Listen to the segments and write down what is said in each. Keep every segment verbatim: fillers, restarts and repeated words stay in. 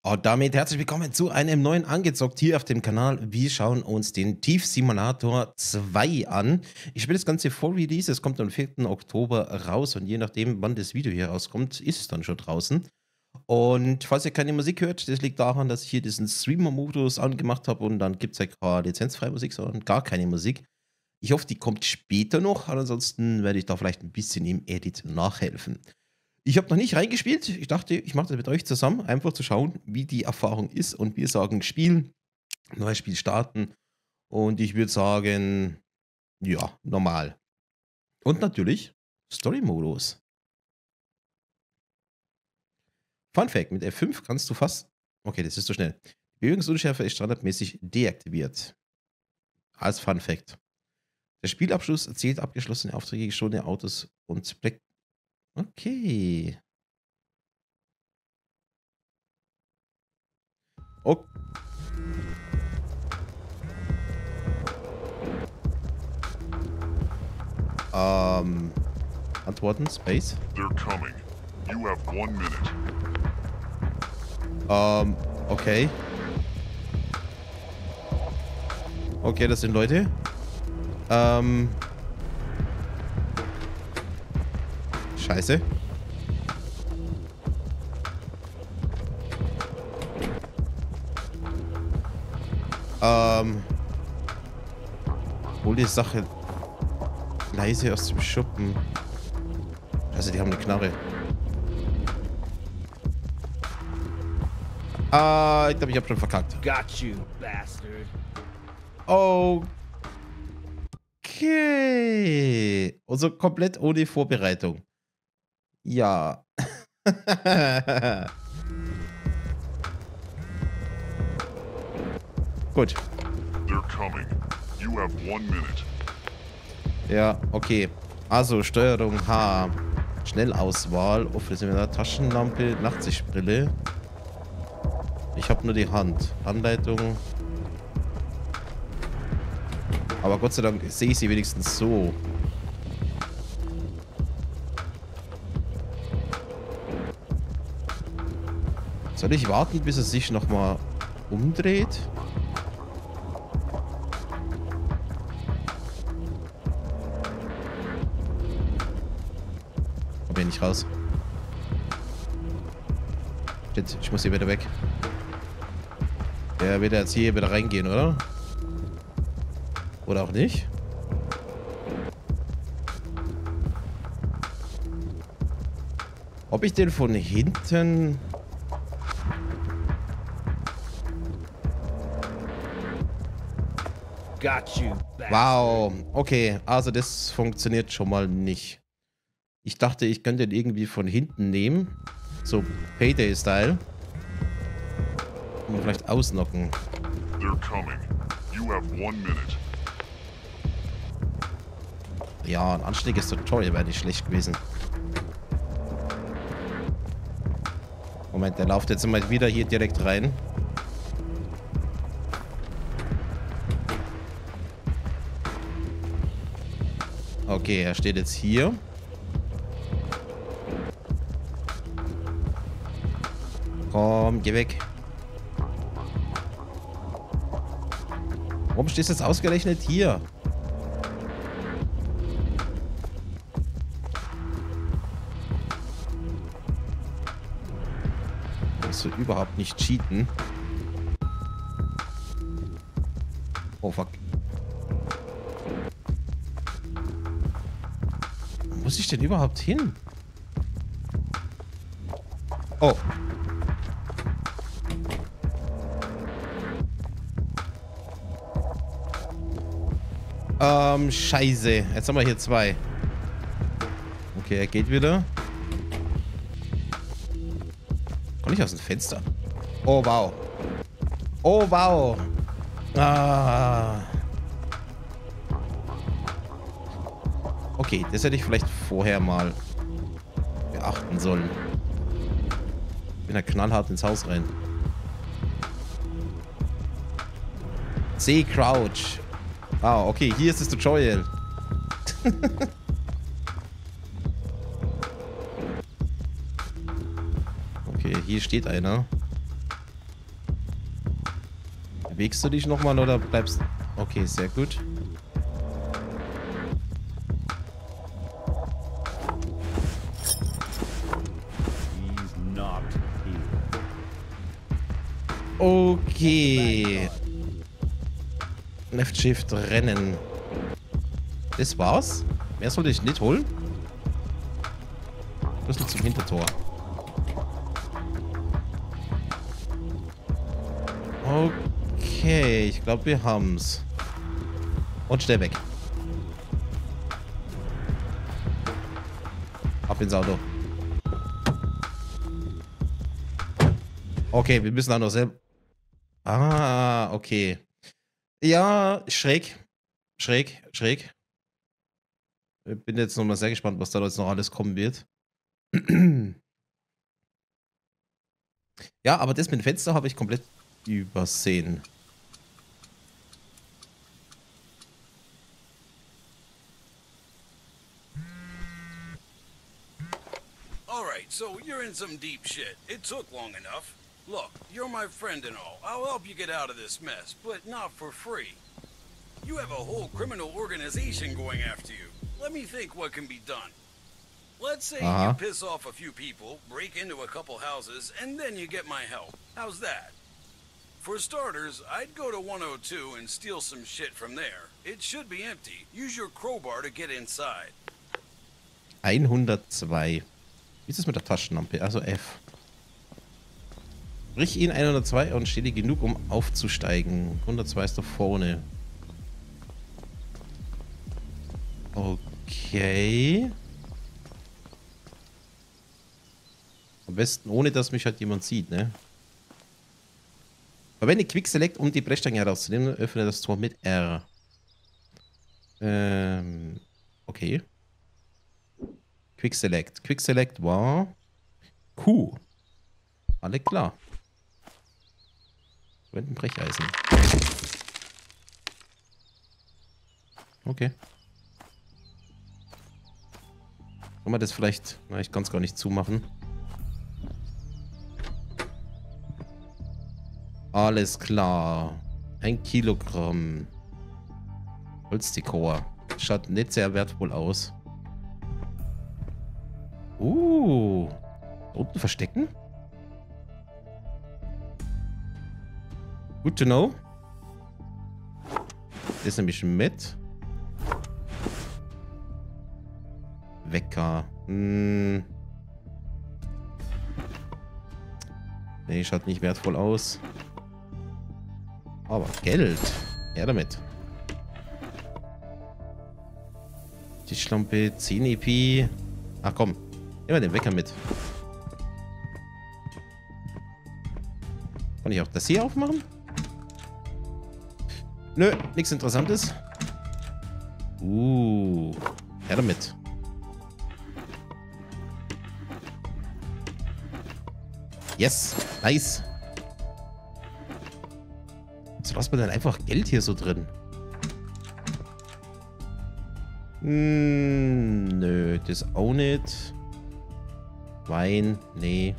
Und damit herzlich willkommen zu einem neuen Angezockt hier auf dem Kanal. Wir schauen uns den Thief Simulator zwei an. Ich spiele das Ganze vor Release, es kommt am vierten Oktober raus und je nachdem, wann das Video hier rauskommt, ist es dann schon draußen. Und falls ihr keine Musik hört, das liegt daran, dass ich hier diesen Streamer-Modus angemacht habe und dann gibt es ja keine lizenzfreie Musik, sondern gar keine Musik. Ich hoffe, die kommt später noch, ansonsten werde ich da vielleicht ein bisschen im Edit nachhelfen. Ich habe noch nicht reingespielt. Ich dachte, ich mache das mit euch zusammen, einfach zu schauen, wie die Erfahrung ist. Und wir sagen Spiel, neues Spiel starten. Und ich würde sagen, ja, normal. Und natürlich Story-Modus. Fun Fact, mit F fünf kannst du fast... Okay, das ist zu schnell. Die Bewegungsunschärfe ist standardmäßig deaktiviert. Als Fun Fact. Der Spielabschluss erzählt abgeschlossene Aufträge, gestohlene Autos und Black... Okay. Oh. Ähm. Antworten, Space. They're coming. You have one minute. Ähm, okay. Okay, das sind Leute. Ähm. Scheiße. Ähm. Hol die Sache leise aus dem Schuppen. Also, die haben eine Knarre. Ah, ich glaube, ich habe schon verkackt. Got you, bastard. Okay. Also komplett ohne Vorbereitung. Ja. Gut. They're coming. You have one minute. Ja, okay. Also Steuerung H. Schnellauswahl. Offensive Taschenlampe. Nachtsichtbrille. Ich habe nur die Hand. Anleitung. Aber Gott sei Dank sehe ich sie wenigstens so. Soll ich warten, bis es sich nochmal umdreht? Komm hier nicht raus. Shit, ich muss hier wieder weg. Der wird jetzt hier wieder reingehen, oder? Oder auch nicht? Ob ich den von hinten... Got you, bastard. Wow, okay, also das funktioniert schon mal nicht. Ich dachte, ich könnte den irgendwie von hinten nehmen. So Payday-Style. Und vielleicht ausnocken. They're coming. You have one minute. Ja, ein anständiges Tutorial wäre nicht schlecht gewesen. Moment, der läuft jetzt mal wieder hier direkt rein. Okay, er steht jetzt hier. Komm, geh weg. Warum stehst du jetzt ausgerechnet hier? Kannst du überhaupt nicht cheaten? Oh, fuck. Wo muss ich denn überhaupt hin? Oh. Ähm, scheiße. Jetzt haben wir hier zwei. Okay, er geht wieder. Komm nicht aus dem Fenster. Oh, wow. Oh, wow. Ah. Okay, das hätte ich vielleicht vorher mal beachten sollen. Ich bin da knallhart ins Haus rein. C. Crouch. Ah, okay, hier ist das Tutorial. Okay, hier steht einer. Bewegst du dich nochmal oder bleibst... Okay, sehr gut. He's not here. Okay. Left Shift rennen. Das war's. Mehr sollte ich nicht holen. Schlüssel zum Hintertor. Okay, ich glaube, wir haben's. Und schnell weg. Ab ins Auto. Okay, wir müssen auch noch selber... Ah, okay. Ja, schräg. Schräg, schräg. Ich bin jetzt nochmal sehr gespannt, was da jetzt noch alles kommen wird. Ja, aber das mit dem Fenster habe ich komplett übersehen. Alright, so you're in some deep shit. It took long enough. Look, you're my friend and all. I'll help you get out of this mess, but not for free. You have a whole criminal organization going after you. Let me think what can be done. Let's say Uh-huh. you piss off a few people, break into a couple houses, and then you get my help. How's that? For starters, I'd go to one oh two and steal some shit from there. It should be empty. Use your crowbar to get inside. hundertzwei. Wie ist es mit der Taschenlampe? Also F. Brich ihn hundertzwei und stehe genug, um aufzusteigen. hundertzwei ist da vorne. Okay. Am besten ohne, dass mich halt jemand sieht, ne? Verwende Quick Select, um die Brechstange herauszunehmen. Öffne das Tor mit R. Ähm, okay. Quick Select. Quick Select war Q. Alle klar. Verwenden Brecheisen. Okay. Kann man das vielleicht... Na, ich kann es gar nicht zumachen. Alles klar. Ein Kilogramm. Holzdekor. Schaut nicht sehr wertvoll aus. Uh. Da unten verstecken? Good to know. Das nehme ich mit. Wecker. Hm. Nee, schaut nicht wertvoll aus. Aber Geld. Her damit. Tischlampe, zehn E P. Ach komm. Nehmen wir den Wecker mit. Kann ich auch das hier aufmachen? Nö, nichts Interessantes. Uh. Her damit. Yes. Nice. So lasst man dann einfach Geld hier so drin. Hm, nö, das auch nicht. Wein, nee.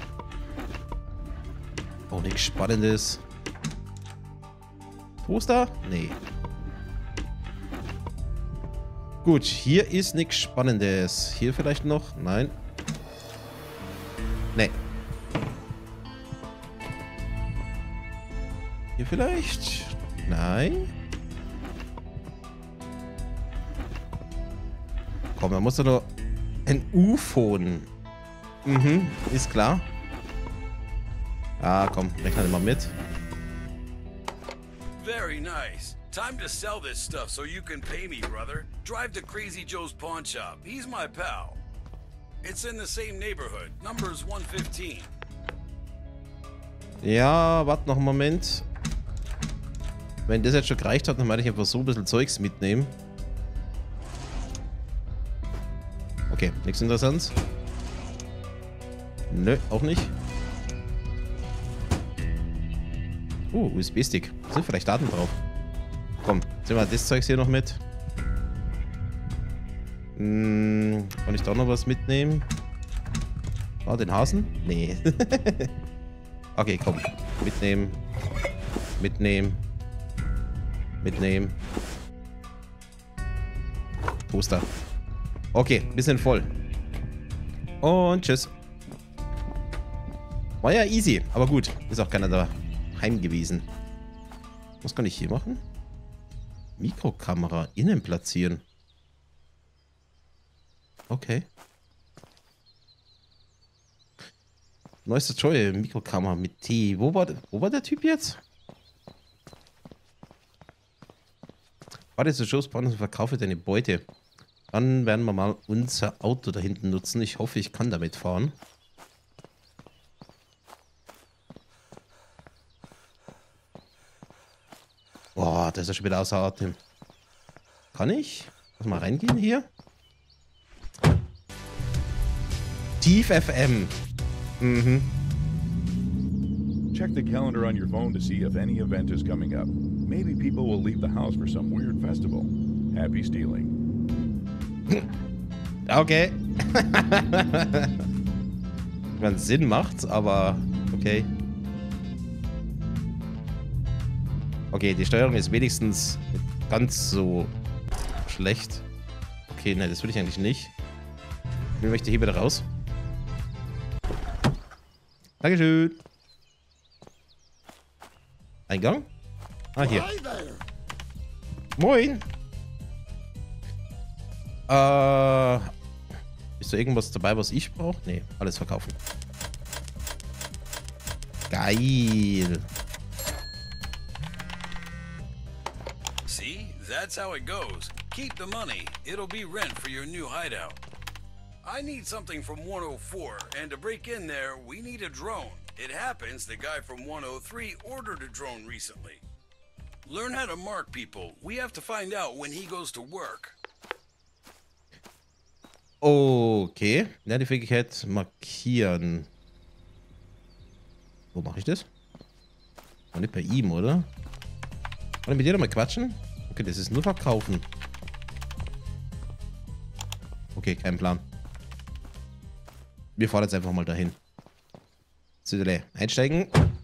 Auch nichts Spannendes. Toaster? Nee. Gut, hier ist nichts Spannendes. Hier vielleicht noch? Nein. Nee. Hier vielleicht? Nein. Komm, da muss doch noch ein U-Phone. Mhm, ist klar. Ah, komm, rechne mal mit. Very nice. Time to sell this stuff so you can pay me, brother. Drive to Crazy Joe's pawn shop. He's my pal. It's in the same neighborhood. Number's one fifteen. Ja, warte noch einen Moment. Wenn das jetzt schon gereicht hat, dann werde ich einfach so ein bisschen Zeugs mitnehmen. Okay, nichts Interessantes. Nö, auch nicht. Uh, U S B-Stick. Sind vielleicht Daten drauf? Komm, nehmen wir das Zeugs hier noch mit. Hm, kann ich da noch was mitnehmen? Ah, den Hasen? Nee. Okay, komm. Mitnehmen. Mitnehmen. Mitnehmen. Toaster. Okay, bisschen voll. Und tschüss. War ja easy, aber gut. Ist auch keiner daheim gewesen. Was kann ich hier machen? Mikrokamera innen platzieren. Okay. Neueste Joy, Mikrokamera mit T. Wo war, wo war der Typ jetzt? Warte zu Shows bauen und verkaufe deine Beute. Dann werden wir mal unser Auto da hinten nutzen. Ich hoffe, ich kann damit fahren. Boah, das ist ja schon wieder außer Atem. Kann ich? Lass mal reingehen hier. Tief F M. Mhm. Check the calendar on your phone to see if any event is coming up. Maybe people will leave the house for some weird festival. Happy stealing. Okay. Wenn Sinn macht's, aber okay. Okay, die Steuerung ist wenigstens ganz so schlecht. Okay, ne, das will ich eigentlich nicht. Ich möchte hier wieder raus. Dankeschön. Eingang? Ah, hier. Moin. Äh, ist da irgendwas dabei, was ich brauche? Nee, alles verkaufen. Geil. See? That's how it goes. Keep the money. It'll be rent for your new hideout. I need something from one oh four, and to break in there, we need a drone. It happens the guy from one oh three ordered a drone recently. Learn how to mark people. We have to find out when he goes to work. Okay. Ja, die Fähigkeit markieren. Wo mache ich das? War nicht bei ihm, oder? Kann ich mit dir noch mal quatschen? Okay, das ist nur verkaufen. Okay, kein Plan. Wir fahren jetzt einfach mal dahin. Züdele, einsteigen.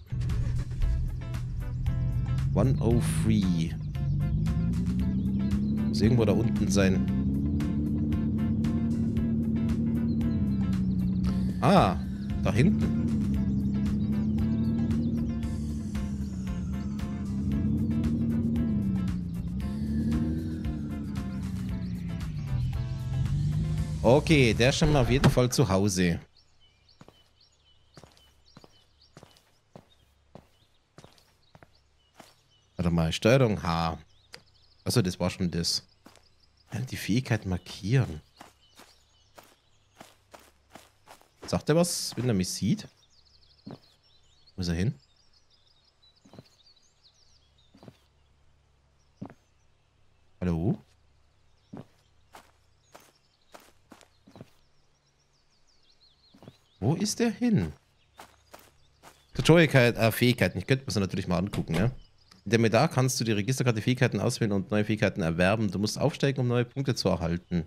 one oh three. Muss irgendwo da unten sein. Ah, da hinten. Okay, der ist schon mal auf jeden Fall zu Hause. Warte mal, Steuerung H. Achso, das war schon das. Die Fähigkeit markieren. Sagt er was, wenn er mich sieht? Wo ist er hin? Hallo? Wo ist der hin? Tutorial äh, Fähigkeiten. Ich könnte mir das natürlich mal angucken, ja. In der Menü kannst du die Registerkarte Fähigkeiten auswählen und neue Fähigkeiten erwerben. Du musst aufsteigen, um neue Punkte zu erhalten.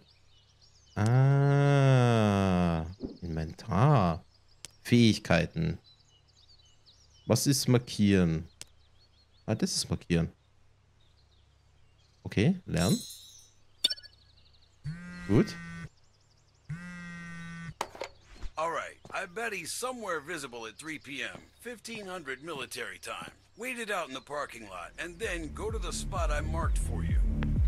Ah. Inventar. Fähigkeiten. Was ist markieren? Ah, das ist markieren. Okay, lernen. Gut. Alright, I bet he's somewhere visible at three p m fifteen hundred military time. Wait it out in the parking lot, and then go to the spot I marked for you.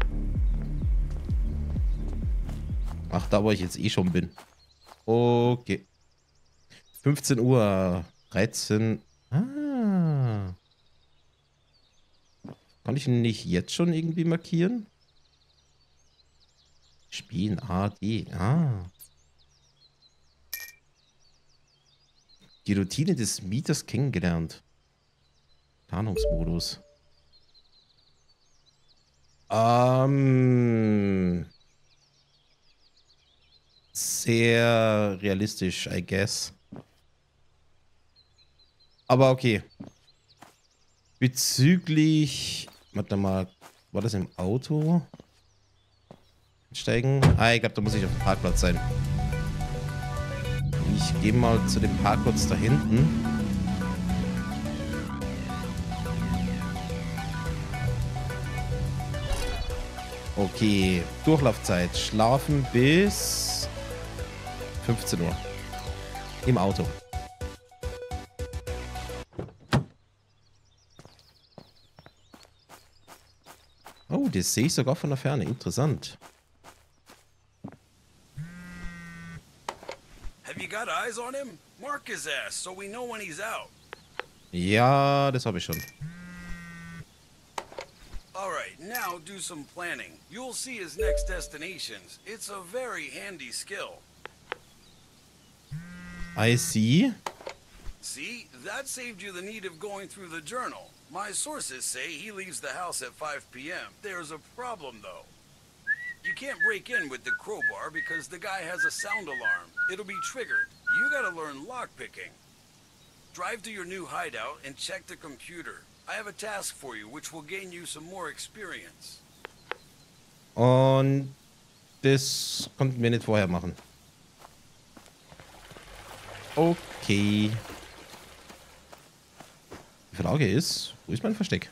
Ach, da wo ich jetzt eh schon bin. Okay. fünfzehn Uhr. dreizehn. Ah. Kann ich ihn nicht jetzt schon irgendwie markieren? Spielen A, D. Ah. Die Routine des Mieters kennengelernt. Tarnungsmodus. Ähm. Sehr realistisch, I guess. Aber okay. Bezüglich. Warte mal. War das im Auto? Steigen? Ah, ich glaube, da muss ich auf dem Parkplatz sein. Ich gehe mal zu dem Parkplatz da hinten. Okay, Durchlaufzeit. Schlafen bis fünfzehn Uhr. Im Auto. Oh, das sehe ich sogar von der Ferne. Interessant. Have you got eyes on him? Mark his ass so we know when he's out. Ja, das habe ich schon. Alright, now do some planning. You'll see his next destinations. It's a very handy skill. I see. See, that saved you the need of going through the journal. My sources say he leaves the house at five p m There's a problem, though. You can't break in with the crowbar because the guy has a sound alarm. It'll be triggered. You gotta learn lockpicking. Drive to your new hideout and check the computer. I have a task for you which will gain you some more experience. Und das konnten wir nicht vorher machen. Okay. Die Frage ist, wo ist mein Versteck?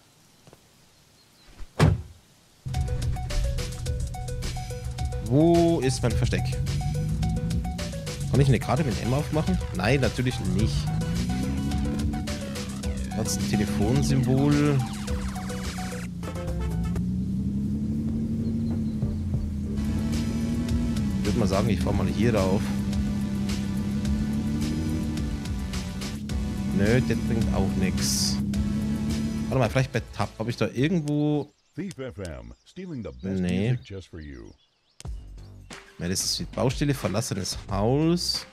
Wo ist mein Versteck? Kann ich eine Karte mit M aufmachen? Nein, natürlich nicht. Das ist ein Telefonsymbol. Ich würde mal sagen, ich fahre mal hier rauf. Nö, das bringt auch nichts. Warte mal, vielleicht bei Tab. Habe ich da irgendwo... Thief F M, stealing the best Nee. music just for you. Ja, das ist die Baustelle, verlassenes Haus.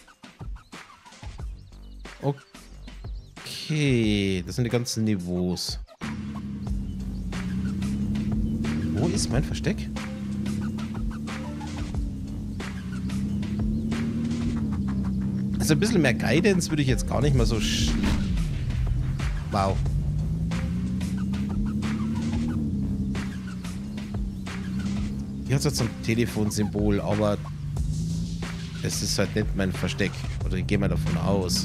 Okay, das sind die ganzen Niveaus. Wo ist mein Versteck? Also ein bisschen mehr Guidance würde ich jetzt gar nicht mal so... Sch wow. Hier hat es jetzt ein Telefonsymbol, aber es ist halt nicht mein Versteck. Oder ich gehe mal davon aus.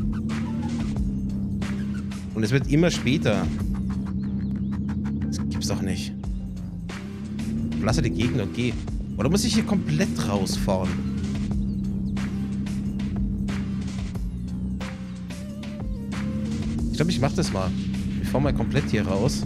Und es wird immer später. Das gibt's doch nicht. Verlasse die Gegend und geh. Oder muss ich hier komplett rausfahren? Ich glaube, ich mach das mal. Ich fahre mal komplett hier raus.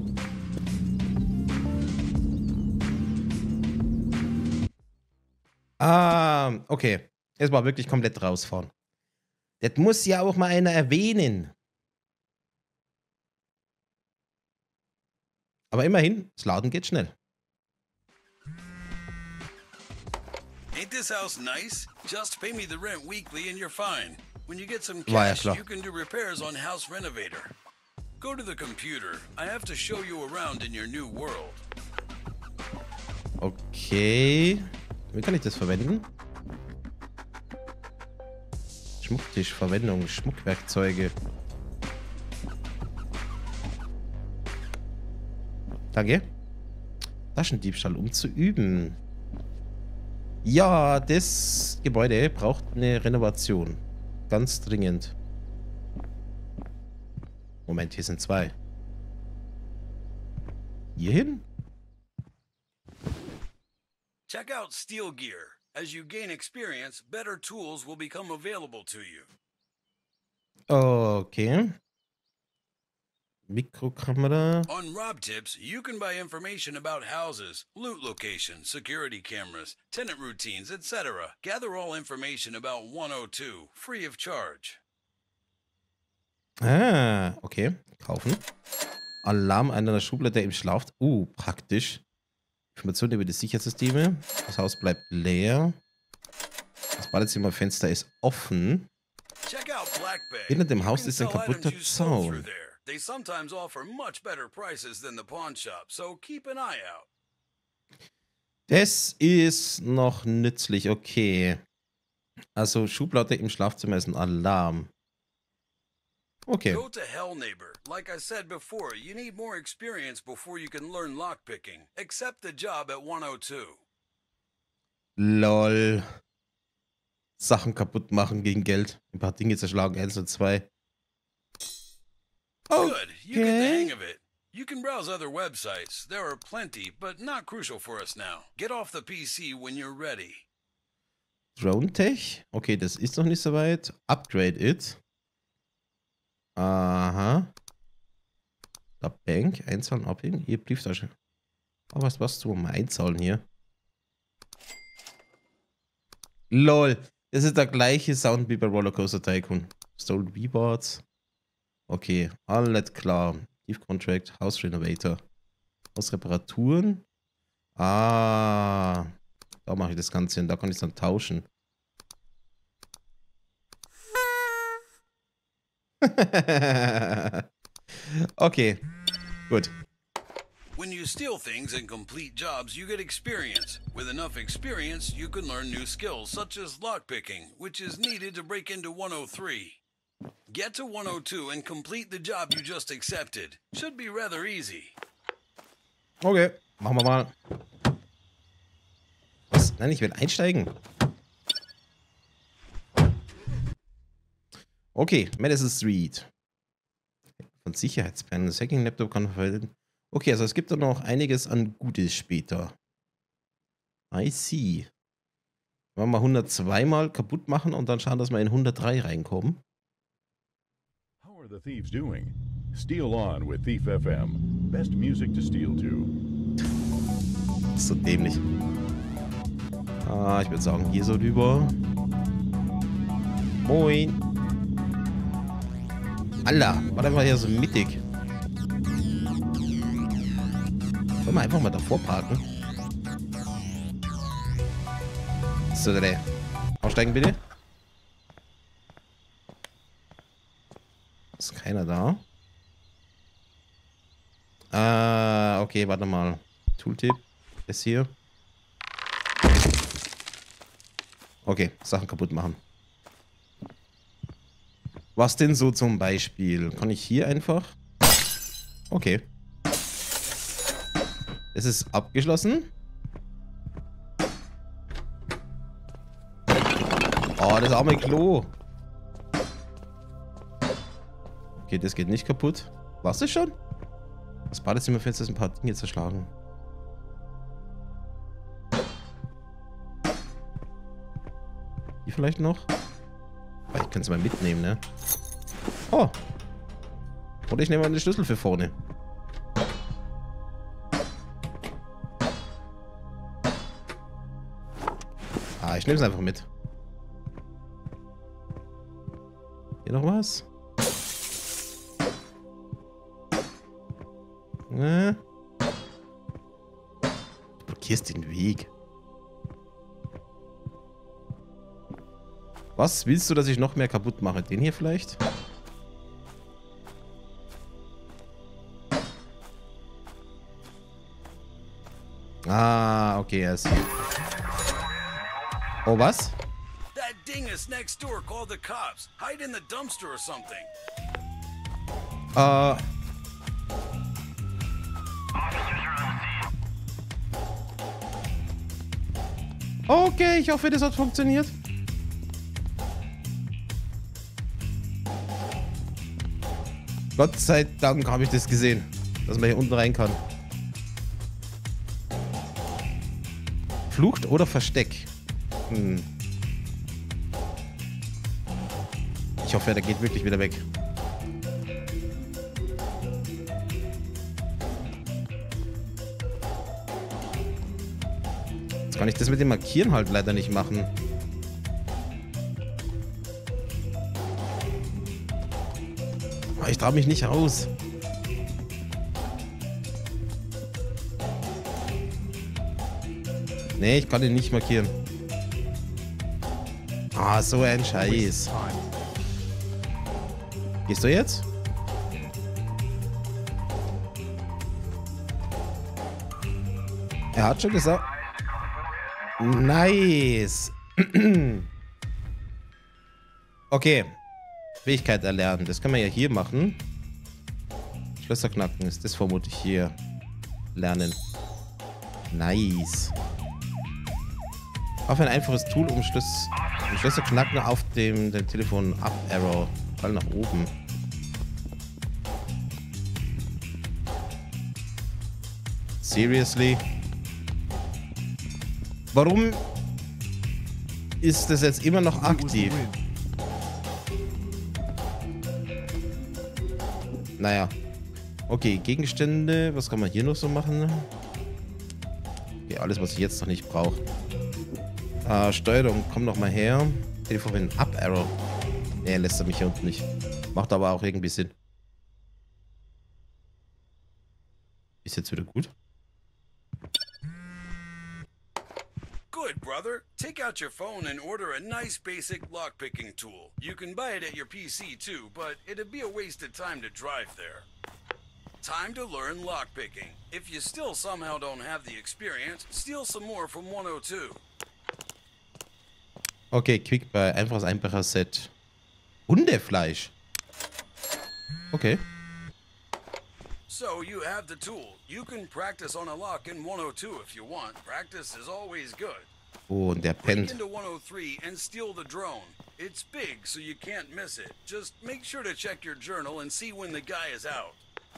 Ah, okay. Es war wirklich komplett rausfahren. Das muss ja auch mal einer erwähnen. Aber immerhin, das Laden geht schnell. Ain't this house nice? Just pay me the rent weekly and you're fine. When you get some War ja cash, klar. you can do repairs on House Renovator. Go to the computer. I have to show you around in your new world. Okay. Wie kann ich das verwenden? Schmucktischverwendung, Schmuckwerkzeuge. Danke. Taschendiebstahl, um zu üben. Ja, das Gebäude braucht eine Renovation. Ganz dringend. Moment, hier sind zwei. Hier hin? Check out Steel Gear. As you gain experience, better tools will become available to you. Okay. Mikrokamera. On Rob Tips, you can buy information about houses, loot locations, security cameras, tenant routines, et cetera. Gather all information about one oh two, free of charge. Ah, okay. Kaufen. Alarm einer Schublade im Schlaf. Uh, praktisch. Informationen über die Sicherheitssysteme. Das Haus bleibt leer. Das Badezimmerfenster ist offen. Check out Black Bay. Hinter dem You Haus can ist ein sell kaputter items you stole through Zaun. there. They sometimes offer much better prices than the pawn shop, so keep an eye out. Das ist noch nützlich. Okay. Also Schublade im Schlafzimmer ist ein Alarm. Okay. Go to Hell Neighbor. Like I said before, you need more experience before you can learn lockpicking. Accept the job at one oh two. Lol. Sachen kaputt machen gegen Geld. Ein paar Dinge zerschlagen. Eins und zwei. Good. You get the Okay. hang of it. You can browse other websites. There are plenty, but not crucial for us now. Get off the P C when you're ready. Drone Tech? Okay, das ist noch nicht so weit. Upgrade it. Aha. Da Bank, einzahlen, abheben. Hier, Brieftasche. Oh, was was du mal einzahlen hier? LOL. Das ist der gleiche Sound wie bei Rollercoaster Tycoon. Stolen V-Boards. Okay, alles klar. Thief Contract, House Renovator. Hausreparaturen. Ah. Da mache ich das Ganze hin. Da kann ich es dann tauschen. Okay. Gut. When you steal things and complete jobs, you get experience. With enough experience, you can learn new skills, such as lockpicking, which is needed to break into one oh three. Get to one oh two and complete the job you just accepted. Should be rather easy. Okay, machen wir mal. Was? Nein, ich will einsteigen. Okay, Madison Street. Von Sicherheitsplanen. Hacking Laptop kann verwenden. Okay, also es gibt da noch einiges an Gutes später. I see. Wollen wir mal hundertzwei mal kaputt machen und dann schauen, dass wir in hundertdrei reinkommen. How are the thieves doing? Steal on with Thief F M. Best music to steal to. Das ist so dämlich. Ah, ich würde sagen, hier so rüber. Moin. Alter, war einfach hier so mittig. Wollen wir einfach mal davor parken? So, der. Aussteigen bitte. Ist keiner da. Ah, okay, warte mal. Tooltip ist hier. Okay, Sachen kaputt machen. Was denn so zum Beispiel? Kann ich hier einfach? Okay. Es ist abgeschlossen. Oh, das arme Klo. Okay, das geht nicht kaputt. War's das schon? Das Badezimmerfenster ist ein paar Dinge zerschlagen. Die vielleicht noch? Ich kann es mal mitnehmen, ne? Oh. Oder ich nehme mal den Schlüssel für vorne. Ah, ich nehme es einfach mit. Hier noch was? Ne? Du blockierst den Weg. Was willst du, dass ich noch mehr kaputt mache? Den hier vielleicht? Ah, okay, er ist hier. Oh, was? That dingus next door called the cops. Hide in the dumpster or something. Äh. Okay, ich hoffe, das hat funktioniert. Gott sei Dank habe ich das gesehen, dass man hier unten rein kann. Flucht oder Versteck? Hm. Ich hoffe, der geht wirklich wieder weg. Jetzt kann ich das mit dem Markieren halt leider nicht machen. Ich traue mich nicht raus. Nee, ich kann ihn nicht markieren. Ah, so ein Scheiß. Gehst du jetzt? Er hat schon gesagt. Nice. Okay. Fähigkeit erlernen. Das können wir ja hier machen. Schlösser knacken ist das vermutlich hier. Lernen. Nice. Auf ein einfaches Tool, um, Schlüs um Schlösser knacken auf dem, dem Telefon Up Arrow. Fall nach oben. Seriously? Warum ist das jetzt immer noch aktiv? Naja. Okay, Gegenstände. Was kann man hier noch so machen? Okay, alles, was ich jetzt noch nicht brauche. Äh, Steuerung, komm noch mal her. Telefon mit Up Arrow. Nee, lässt er mich hier unten nicht. Macht aber auch irgendwie Sinn. Ist jetzt wieder gut? Good, brother. Take out your phone and order a nice basic lockpicking tool. You can buy it at your P C too, but it'd be a waste of time to drive there. Time to learn lockpicking. If you still somehow don't have the experience, steal some more from one oh two. Okay, Quick Buy, einfaches, einfacher Set. Hundefleisch. Okay. So you have the tool. You can practice on a lock in one oh two if you want. Practice is always good. Oh, und der Break pennt. into one oh three and steal the drone. It's big, so you can't miss it. Just make sure to check your journal and see when the guy is out.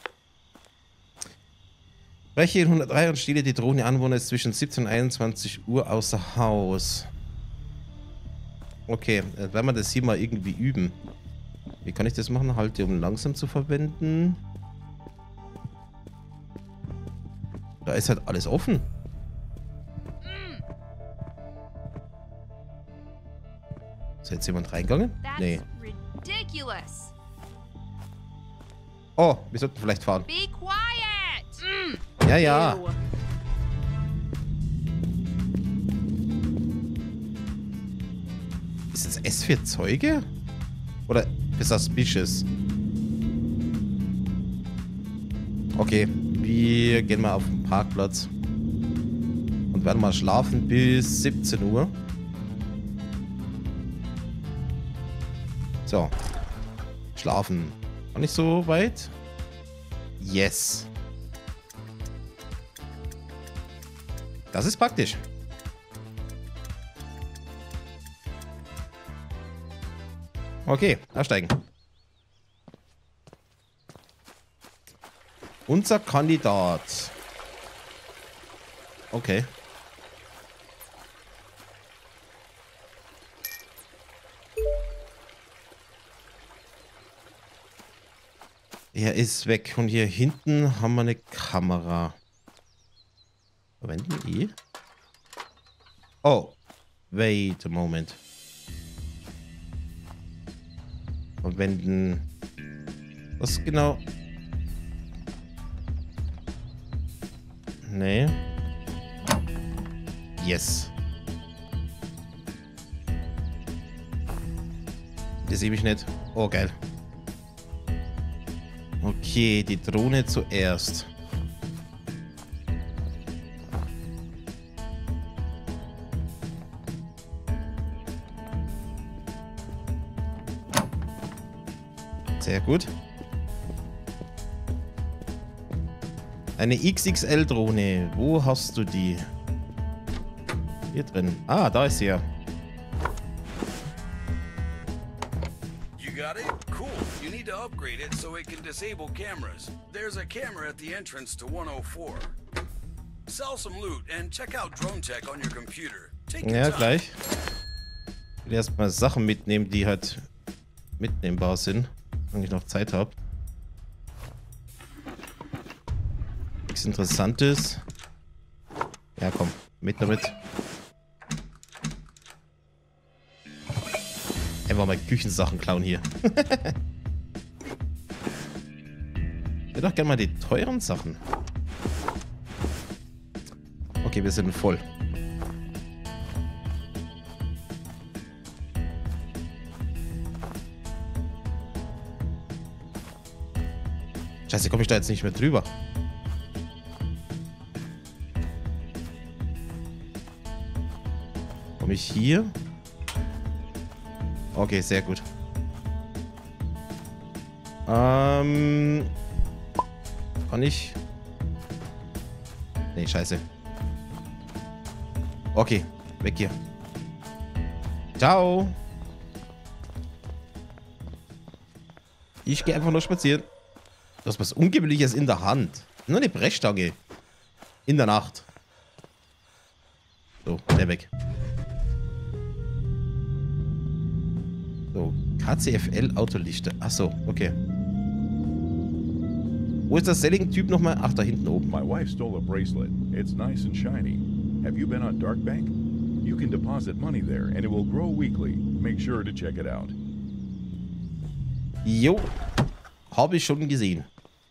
Breche in hundertdrei und stehle die Drohne. Anwohner ist zwischen siebzehn und einundzwanzig Uhr außer Haus. Okay, dann werden wir das hier mal irgendwie üben. Wie kann ich das machen? Halte, um langsam zu verwenden. Da ist halt alles offen. Ist jetzt jemand reingegangen? Nee. Ridiculous. Oh, wir sollten vielleicht fahren. Be quiet. Mm. Ja, ja. Ew. Ist das S für Zeuge? Oder für Suspicious? Okay, wir gehen mal auf den Parkplatz. Und werden mal schlafen bis siebzehn Uhr. So. Schlafen. War nicht so weit? Yes. Das ist praktisch. Okay, aussteigen. Unser Kandidat. Okay. Er ist weg. Und hier hinten haben wir eine Kamera. Verwenden I. Oh. Wait a moment. Verwenden. Was genau? Nee. Yes. Das sehe ich nicht. Oh, geil. Okay, die Drohne zuerst. Sehr gut. Eine X X L-Drohne. Wo hast du die? Hier drin. Ah, da ist sie ja. You got it? Cool. You need to upgrade it so it can disable cameras. There's a camera at the entrance to one oh four. Sell some loot and check out Drone Tech on your computer. Take your Ja, time. gleich. Ich will erstmal Sachen mitnehmen, die halt mitnehmbar sind, wenn ich noch Zeit habe. Nichts Interessantes. Ja, komm, mit damit. Einfach mal Küchensachen klauen hier. Ich will doch gerne mal die teuren Sachen. Okay, wir sind voll. Scheiße, komme ich da jetzt nicht mehr drüber. Komme ich hier? Okay, sehr gut. Ähm... Kann ich... Nee, scheiße. Okay, weg hier. Ciao. Ich gehe einfach nur spazieren. Du hast was Ungewöhnliches in der Hand. Nur eine Brechstange. In der Nacht. So, der weg. So, K C F L Autolichter. Achso, okay. Wo ist der Selling-Typ nochmal? Ach, da hinten oben. My wife stole a bracelet. It's nice and shiny. Have you been on Dark Bank? You can deposit money there and it will grow weekly. Make sure to check it out. Jo. Habe ich schon gesehen.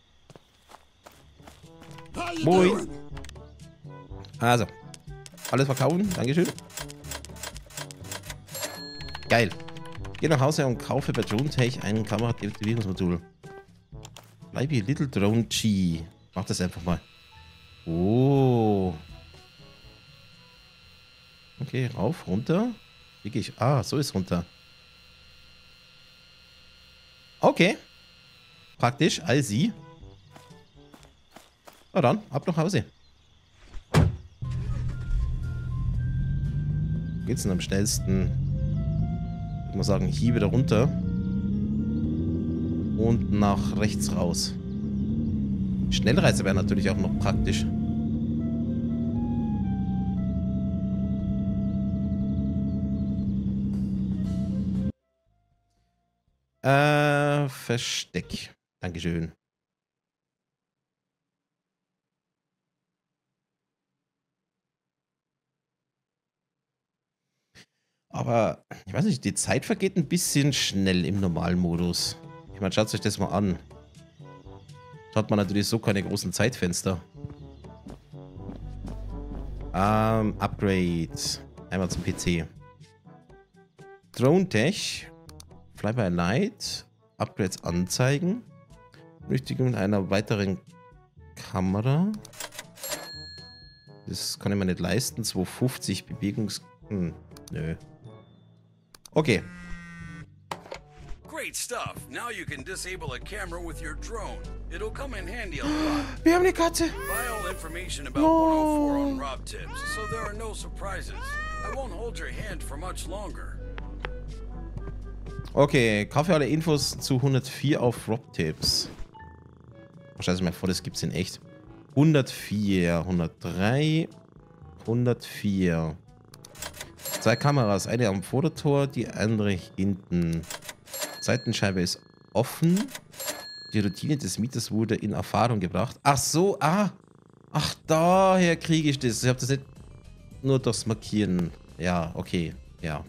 Moin. Also. Alles verkaufen. Dankeschön. Geil. Geh nach Hause und kaufe bei Drone Tech ein Kameradeaktivierungsmodul. Bleib hier, Little Drone G. Mach das einfach mal. Oh. Okay, rauf, runter. Wie gehe ich? Ah, so ist runter. Okay. Praktisch, all sie. Na dann, ab nach Hause. Wo geht's denn am schnellsten? Ich muss sagen, hier wieder runter. Und nach rechts raus. Schnellreise wäre natürlich auch noch praktisch. Äh, Versteck. Dankeschön. Aber, ich weiß nicht, die Zeit vergeht ein bisschen schnell im Normalmodus. Ich meine, schaut euch das mal an. Da hat man natürlich so keine großen Zeitfenster. Ähm, Upgrade. Einmal zum P C. Drone Tech. Flyby Light. Upgrades anzeigen. Benötigung einer weiteren Kamera. Das kann ich mir nicht leisten. zweihundertfünfzig Bewegungs... Hm, nö. Okay. Great stuff. Now you can disable a camera with your drone. It'll come in handy a lot. Wir haben eine Katze. Buy all information about one oh four on Rob Tips, so there are no surprises. I won't hold your hand for much longer. Okay, kaufe alle Infos zu hundertvier auf Rob Tips. Scheiße, mir vor, das gibt's in echt. hundertvier, hundertdrei, hundertvier. Zwei Kameras, eine am Vordertor, die andere hinten. Seitenscheibe ist offen. Die Routine des Mieters wurde in Erfahrung gebracht. Ach so, ah. Ach, daher kriege ich das. Ich habe das nicht nur durchs Markieren. Ja, okay, ja.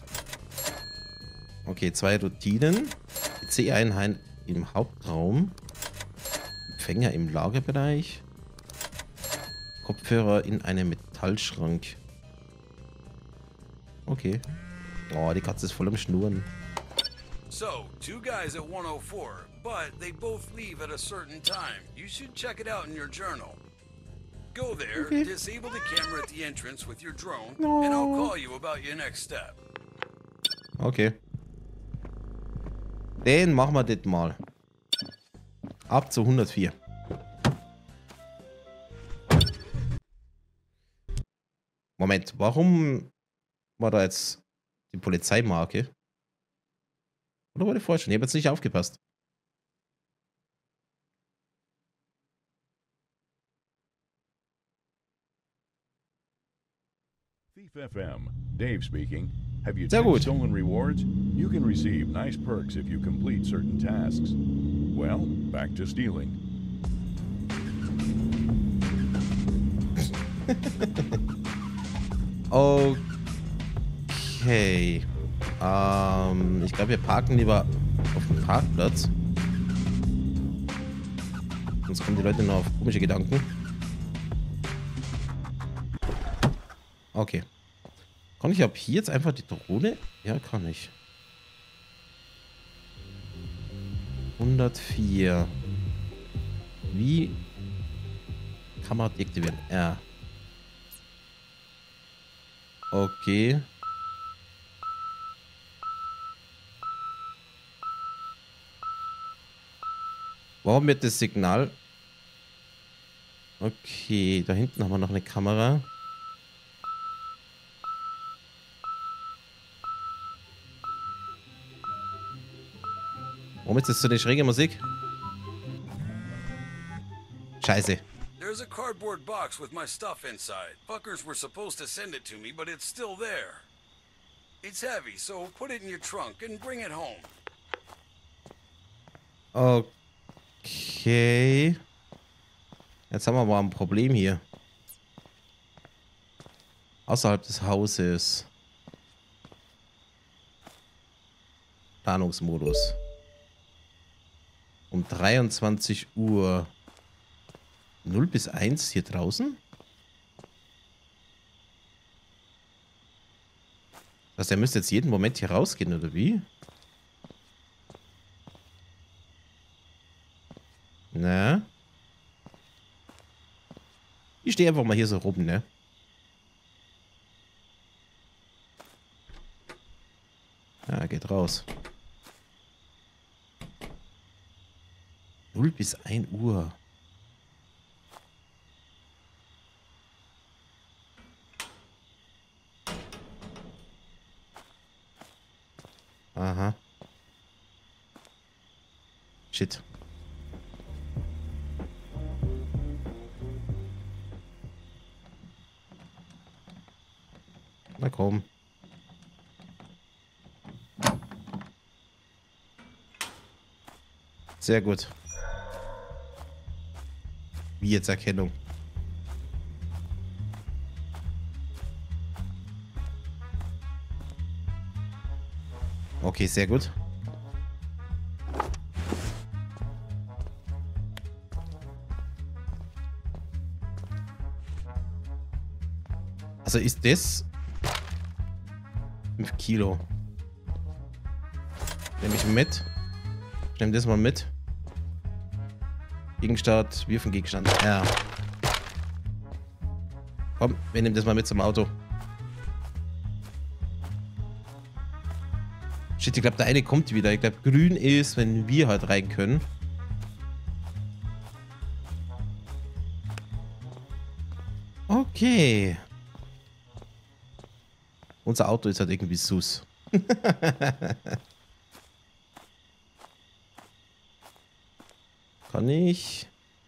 Okay, zwei Routinen. P C-Einheit im Hauptraum. Empfänger im Lagerbereich. Kopfhörer in einem Metallschrank. Okay. Oh, die Katze ist voll am Schnurren. So, two guys at one oh four, but they both leave at a certain time. You should check it out in your journal. Go there, Okay. disable the camera at the entrance with your drone, and I'll call you about your next step. Okay. Den machen wir das mal. Ab zu hundertvier. Moment, warum war da jetzt die Polizeimarke? Oder war die vorher schon? Ich habe jetzt nicht aufgepasst. Thief F M, Dave speaking. Have you Sehr checked gut. stolen rewards? You can receive nice perks if you complete certain tasks. Well, back to stealing. Okay. Ähm, ich glaube, wir parken lieber auf dem Parkplatz. Sonst kommen die Leute noch auf komische Gedanken. Okay. Kann ich ab hier jetzt einfach die Drohne? Ja, kann ich. hundertvier. Wie kann man deaktivieren? R. Okay. Warum wird das Signal? Okay, da hinten haben wir noch eine Kamera. Warum ist das so eine schräge Musik? Scheiße. There's There's a cardboard box with my stuff inside. Fuckers were supposed to send it to me, but it's still there. It's heavy, so put it in your trunk and bring it home. Okay. Jetzt haben wir mal ein Problem hier. Außerhalb des Hauses. Planungsmodus. Um dreiundzwanzig Uhr. null bis eins hier draußen? Das heißt, er müsste jetzt jeden Moment hier rausgehen, oder wie? Na? Ich stehe einfach mal hier so rum, ne? Ja, geht raus. null bis ein Uhr. Aha. Shit. Na komm. Sehr gut. Wie jetzt Erkennung? Okay, sehr gut. Also ist das fünf Kilo. Nehme ich mit. Ich nehme das mal mit. Gegenstand, wir von Gegenstand. Ja. Komm, wir nehmen das mal mit zum Auto. Shit, ich glaube, der eine kommt wieder. Ich glaube, grün ist, wenn wir halt rein können. Okay. Unser Auto ist halt irgendwie sus. Kann ich...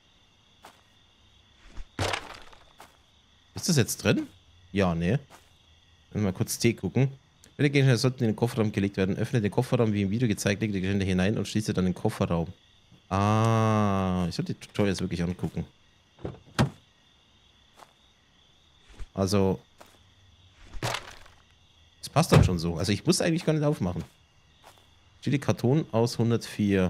Ist das jetzt drin? Ja, ne. Mal kurz T gucken. Alle Gegenstände sollten in den Kofferraum gelegt werden. Öffne den Kofferraum, wie im Video gezeigt, lege die Gegenstände hinein und schließe dann den Kofferraum. Ah, ich sollte die Tutorials wirklich angucken. Also... Das passt dann schon so. Also ich muss eigentlich gar nicht aufmachen. Steht die Karton aus hundertvier.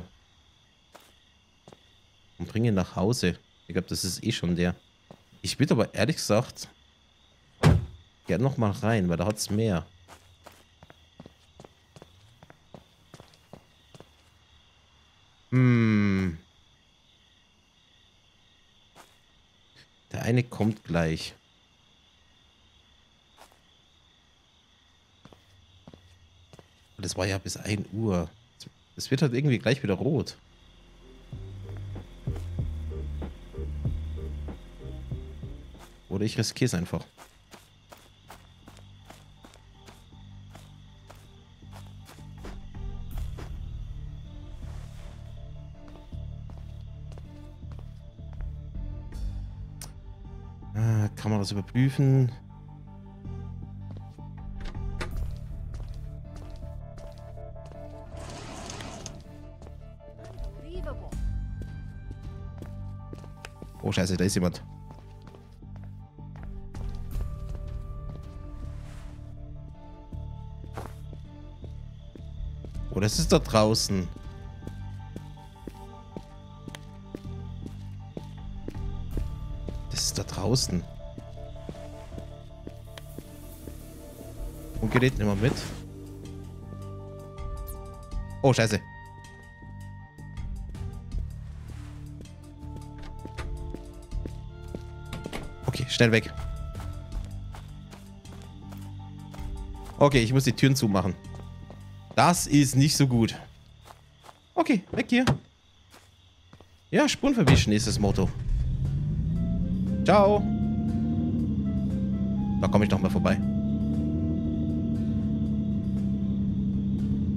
Und bringe ihn nach Hause. Ich glaube, das ist eh schon der. Ich würde aber ehrlich gesagt gerne noch mal rein, weil da hat es mehr. Hm. Der eine kommt gleich. Das war ja bis ein Uhr. Es wird halt irgendwie gleich wieder rot. Oder ich riskiere es einfach. Ah, kann man das überprüfen? Oh Scheiße, da ist jemand. Oh, das ist da draußen. Das ist da draußen. Und gerät nicht mehr mit. Oh, Scheiße. Okay, schnell weg. Okay, ich muss die Türen zumachen. Das ist nicht so gut. Okay, weg hier. Ja, Spuren verwischen ist das Motto. Ciao. Da komme ich noch mal vorbei.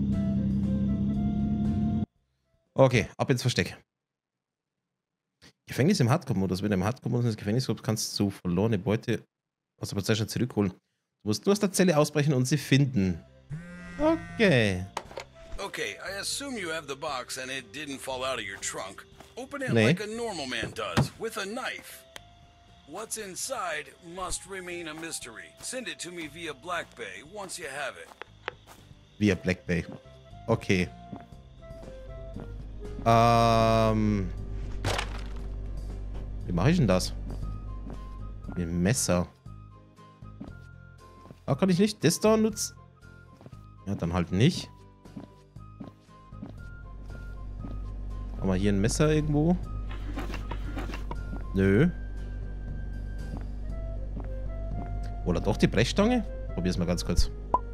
Okay, ab ins Versteck. Gefängnis im Hardcore-Modus. Wenn du im Hardcore-Modus ins Gefängnis kommst, kannst du verlorene Beute aus der Polizeistadt zurückholen. Du musst nur aus der Zelle ausbrechen und sie finden. Okay. Okay, I assume you have the box and it didn't fall out of your trunk. Open it Nee. like a normal man does, with a knife. What's inside must remain a mystery. Send it to me via Black Bay once you have it. Via Black Bay. Okay. Ähm. Wie mache ich denn das? Mit dem Messer. Ah, kann ich nicht das da nutzen? Ja, dann halt nicht. Haben wir hier ein Messer irgendwo? Nö. Oder doch die Brechstange? Probier's mal ganz kurz.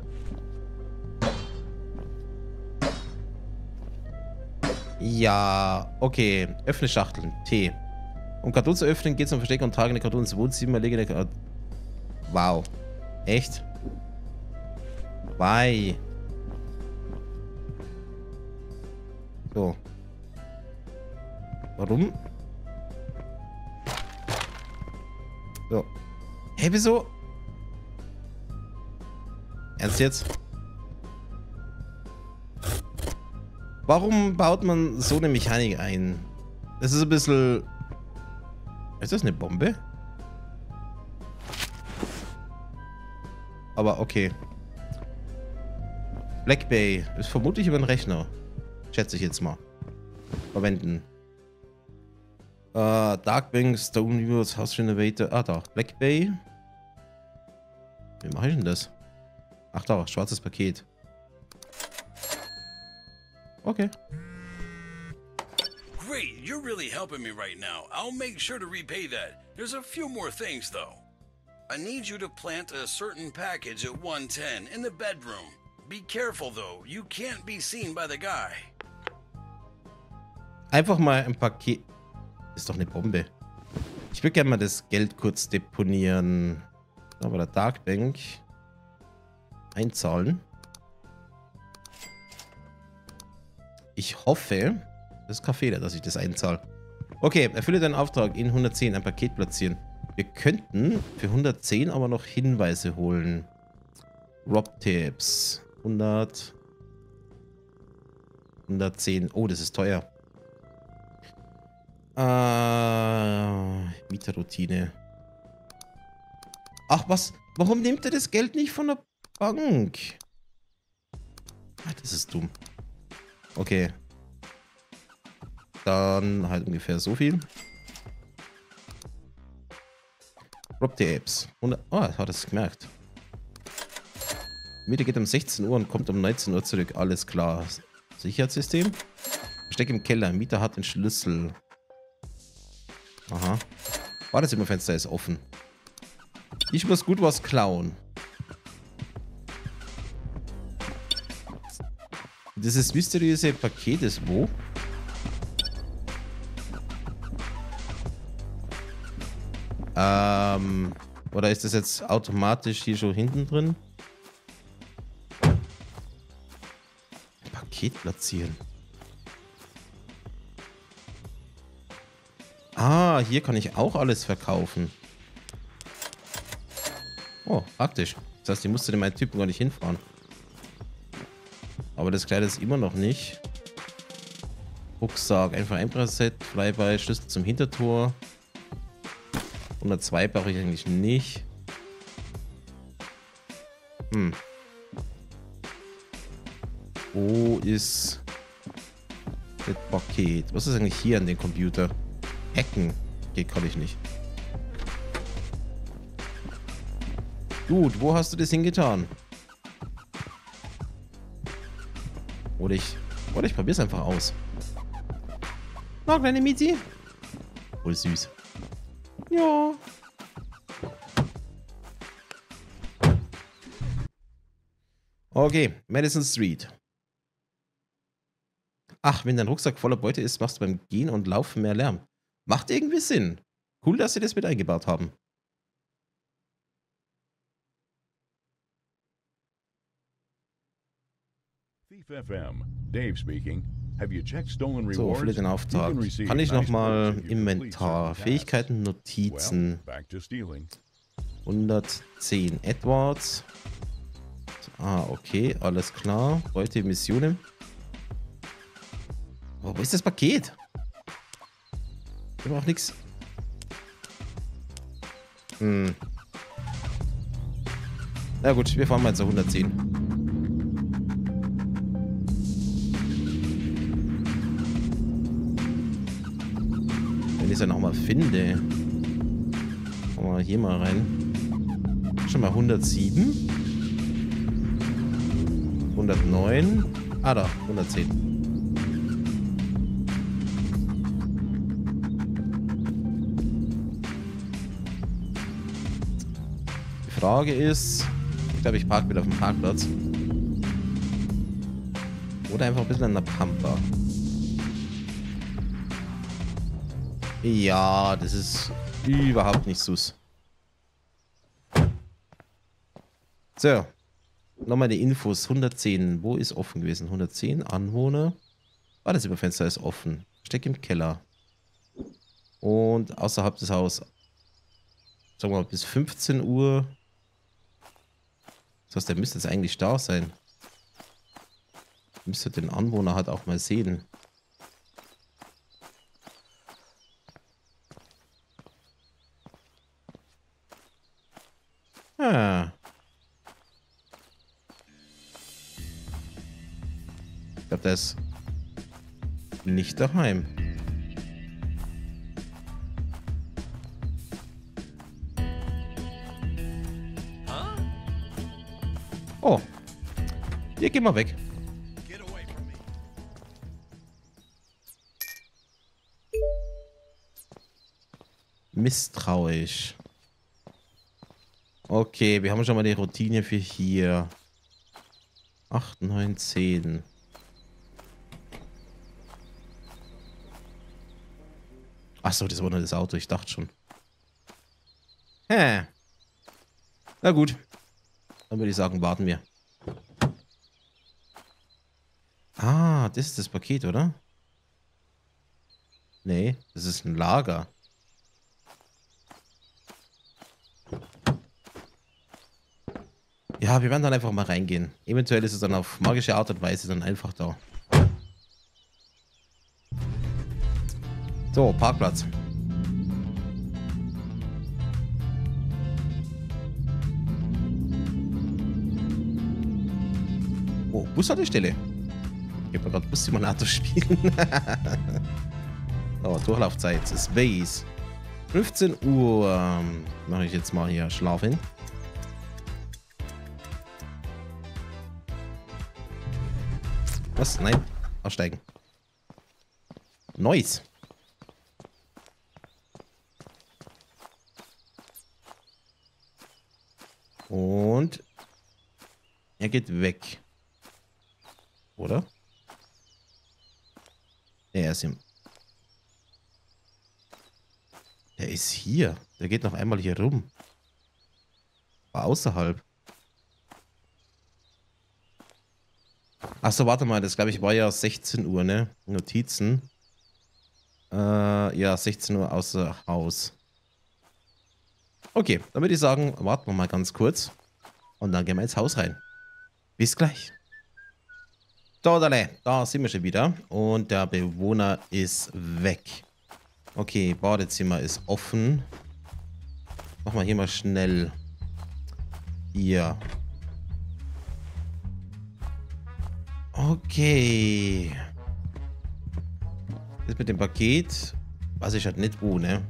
Ja, okay. Öffne Schachteln. T. Um Karton zu öffnen, geht zum Verstecken und trage den Karton ins Wohnzimmer, lege den Karton. Wow. Echt? Why? So. Warum? So. Hey, wieso? Ernst jetzt? Warum baut man so eine Mechanik ein? Das ist ein bisschen... Ist das eine Bombe? Aber okay. Black Bay ist vermutlich über den Rechner. Schätze ich jetzt mal. Verwenden. Uh, Darkbank, Stone Viewers, House Renovator. Ah, da. Black Bay. Wie mache ich denn das? Ach da, schwarzes Paket. Okay. Great, you're really helping me right now. I'll make sure to repay that. There's a few more things, though. I need you to plant a certain package at one ten in the bedroom. Be careful, though. You can't be seen by the guy. Einfach mal ein Paket... Ist doch eine Bombe. Ich würde gerne mal das Geld kurz deponieren. Aber der Darkbank. Einzahlen. Ich hoffe, das ist kein Fehler, dass ich das einzahle. Okay, erfülle deinen Auftrag. In hundertzehn ein Paket platzieren. Wir könnten für hundertzehn aber noch Hinweise holen. Rob-Tips. hundert. hundertzehn. Oh, das ist teuer. Äh, Mieterroutine. Ach, was? Warum nimmt er das Geld nicht von der Bank? Ach, das ist dumm. Okay. Dann halt ungefähr so viel. Rob die Apps. Oh, hat es gemerkt. Mieter geht um sechzehn Uhr und kommt um neunzehn Uhr zurück. Alles klar. Sicherheitssystem. Versteck im Keller. Mieter hat den Schlüssel. Aha. Badezimmerfenster ist offen. Ich muss gut was klauen. Dieses mysteriöse Paket ist wo? Ähm, oder ist das jetzt automatisch hier schon hinten drin? Ein Paket platzieren. Ah, hier kann ich auch alles verkaufen. Oh, praktisch. Das heißt, ich musste in meinen Typen gar nicht hinfahren. Aber das Kleid ist immer noch nicht. Rucksack, einfach Einpreisset, Flyby, Schlüssel zum Hintertor. hundertzwei brauche ich eigentlich nicht. Hm. Wo ist das Paket? Was ist eigentlich hier an dem Computer? Hacken. Geht, kann ich nicht. Gut, wo hast du das hingetan? Oder ich... Oder ich probier's einfach aus. Na, kleine Miezi? Voll süß. Ja. Okay, Madison Street. Ach, wenn dein Rucksack voller Beute ist, machst du beim Gehen und Laufen mehr Lärm. Macht irgendwie Sinn. Cool, dass sie das mit eingebaut haben. Thief F M, Dave speaking. Have you checked stolen So, rewards? für den You Auftrag. can receive Kann ich nice nochmal perks if you complete Inventar, certain Fähigkeiten, tasks. Notizen. Well, back to stealing. hundertzehn Edwards. Ah, okay, alles klar. Heute Missionen. Oh, wo ist das Paket? Ich habe auch nichts. Hm. Na gut, wir fahren mal zu hundertzehn. Wenn ich es ja nochmal finde. Kommen wir hier mal rein. Schon mal hundertsieben. hundertneun. Ah, da, hundertzehn. Die Frage ist, ich glaube, ich parke wieder auf dem Parkplatz. Oder einfach ein bisschen an der Pampa. Ja, das ist überhaupt nicht sus. So. Nochmal die Infos. hundertzehn. Wo ist offen gewesen? hundertzehn Anwohner. Ah, das Überfenster ist offen. Steck im Keller. Und außerhalb des Hauses. Sagen wir mal bis fünfzehn Uhr. Das heißt, der müsste jetzt eigentlich da sein. Müsste den Anwohner halt auch mal sehen. Ah. Ich glaube, der ist nicht daheim. Oh. Hier, geh mal weg. Misstrauisch. Okay, wir haben schon mal die Routine für hier. acht, neun, zehn. Achso, das war nur das Auto. Ich dachte schon. Hä. Na gut. Dann würde ich sagen, warten wir. Ah, das ist das Paket, oder? Nee, das ist ein Lager. Ja, wir werden dann einfach mal reingehen. Eventuell ist es dann auf magische Art und Weise dann einfach da. So, Parkplatz. Oh, Bushaltestelle. Ich habe gerade Bus-Simulator spielen. Oh, Durchlaufzeit. Space. fünfzehn Uhr. Ähm, mache ich jetzt mal hier schlafen. Was? Nein. Aussteigen. Neues. Und er geht weg. Oder? Er ist im. Der ist hier. Der geht noch einmal hier rum. War außerhalb. Achso, warte mal. Das glaube ich war ja sechzehn Uhr, ne? Notizen. Äh, ja, sechzehn Uhr außer Haus. Okay, dann würde ich sagen, warten wir mal ganz kurz. Und dann gehen wir ins Haus rein. Bis gleich. So, da sind wir schon wieder. Und der Bewohner ist weg. Okay, Badezimmer ist offen. Machen wir hier mal schnell. Hier. Okay. Das mit dem Paket weiß ich halt nicht wo, ne?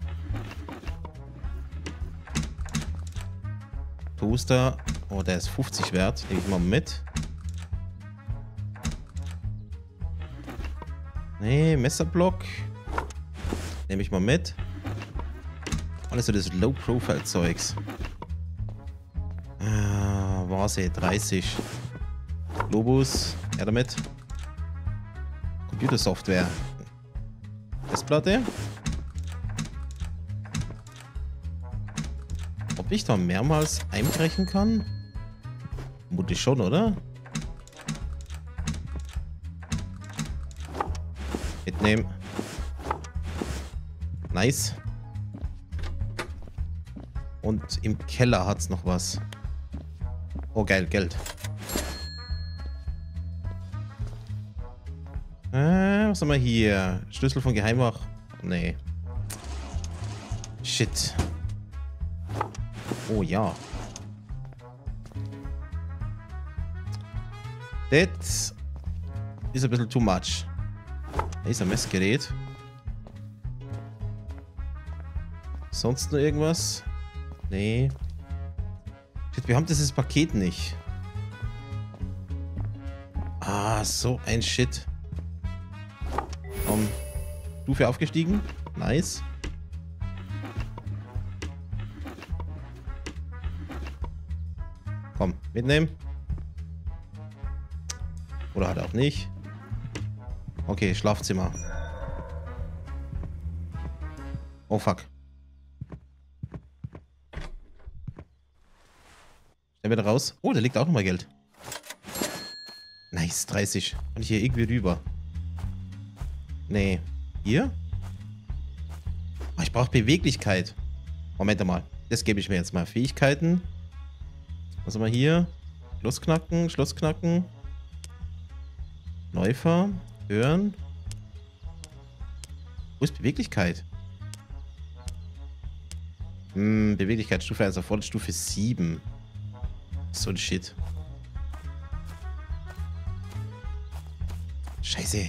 Toaster. Oh, der ist fünfzig wert. Nehme ich mal mit. Nee, Messerblock. Nehme ich mal mit. Alles so das Low-Profile-Zeugs. Äh, Vase dreißig. Globus. Ja, damit. Computersoftware. Festplatte. Ob ich da mehrmals einbrechen kann? Vermutlich schon, oder? Mitnehmen. Nice. Und im Keller hat's noch was. Oh, geil, Geld. Äh, was haben wir hier? Schlüssel von Geheimwach. Nee. Shit. Oh ja. Das ist ein bisschen too much. Da ist ein Messgerät. Sonst noch irgendwas? Nee. Shit, wir haben dieses Paket nicht. Ah, so ein Shit. Komm. Stufe aufgestiegen. Nice. Komm, mitnehmen. Oder hat er auch nicht. Okay, Schlafzimmer. Oh, fuck. Stellen wir da raus. Oh, da liegt auch nochmal Geld. Nice, dreißig. Kann ich hier irgendwie rüber? Nee. Hier? Oh, ich brauche Beweglichkeit. Moment mal. Das gebe ich mir jetzt mal. Fähigkeiten. Was haben wir hier? Schloss knacken, Schloss knacken. Läufer. Hören. Wo ist Beweglichkeit? Hm, Beweglichkeit Stufe eins erfordert Stufe sieben. So ein Shit. Scheiße.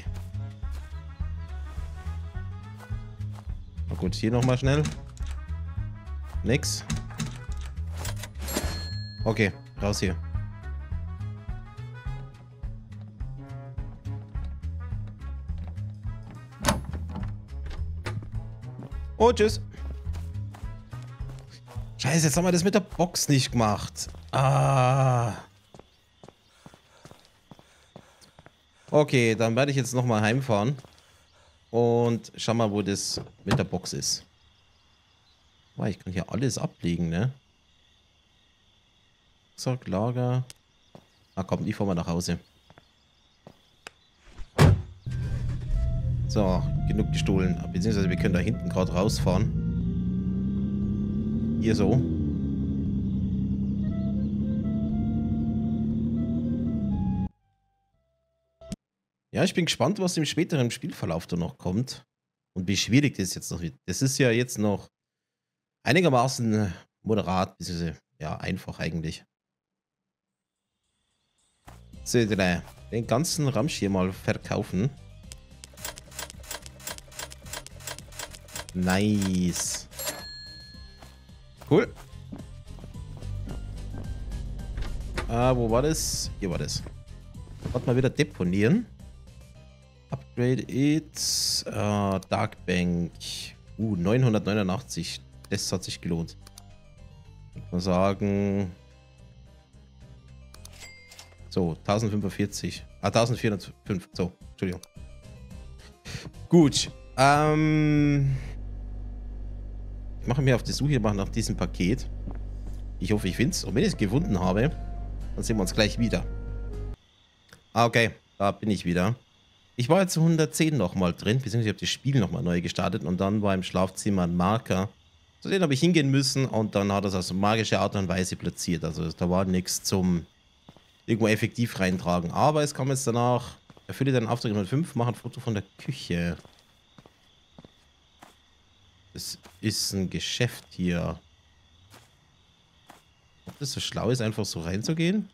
Na gut, hier nochmal schnell. Nix. Okay, raus hier. Oh, tschüss. Scheiße, jetzt haben wir das mit der Box nicht gemacht. Ah. Okay, dann werde ich jetzt nochmal heimfahren. Und schau mal, wo das mit der Box ist. Oh, ich kann hier alles ablegen, ne? Rucksack, Lager. Ah, komm, die fahren wir nach Hause. So, genug gestohlen. Beziehungsweise wir können da hinten gerade rausfahren. Hier so. Ja, ich bin gespannt, was im späteren Spielverlauf da noch kommt. Und wie schwierig das jetzt noch wird. Das ist ja jetzt noch einigermaßen moderat, beziehungsweise ja, einfach eigentlich. So, den ganzen Ramsch hier mal verkaufen. Nice. Cool. Ah, wo war das? Hier war das. Warte mal wieder deponieren. Upgrade it. Uh, Darkbank. Uh, neunhundertneunundachtzig. Das hat sich gelohnt. Ich muss sagen. So, tausendfünfundvierzig. Ah, eintausendvierhundertfünf. So, Entschuldigung. Gut. Ähm. Ich mache mir auf die Suche nach diesem Paket. Ich hoffe, ich finde es. Und wenn ich es gefunden habe, dann sehen wir uns gleich wieder. Ah, okay. Da bin ich wieder. Ich war jetzt zu hundertzehn nochmal drin, beziehungsweise ich habe das Spiel nochmal neu gestartet und dann war im Schlafzimmer ein Marker. Zu dem habe ich hingehen müssen und dann hat er es auf magische Art und Weise platziert. Also da war nichts zum irgendwo effektiv reintragen. Aber es kam jetzt danach, erfülle deinen Auftrag hundertfünf, mach ein Foto von der Küche. Das ist ein Geschäft hier. Ob das so schlau ist, einfach so reinzugehen?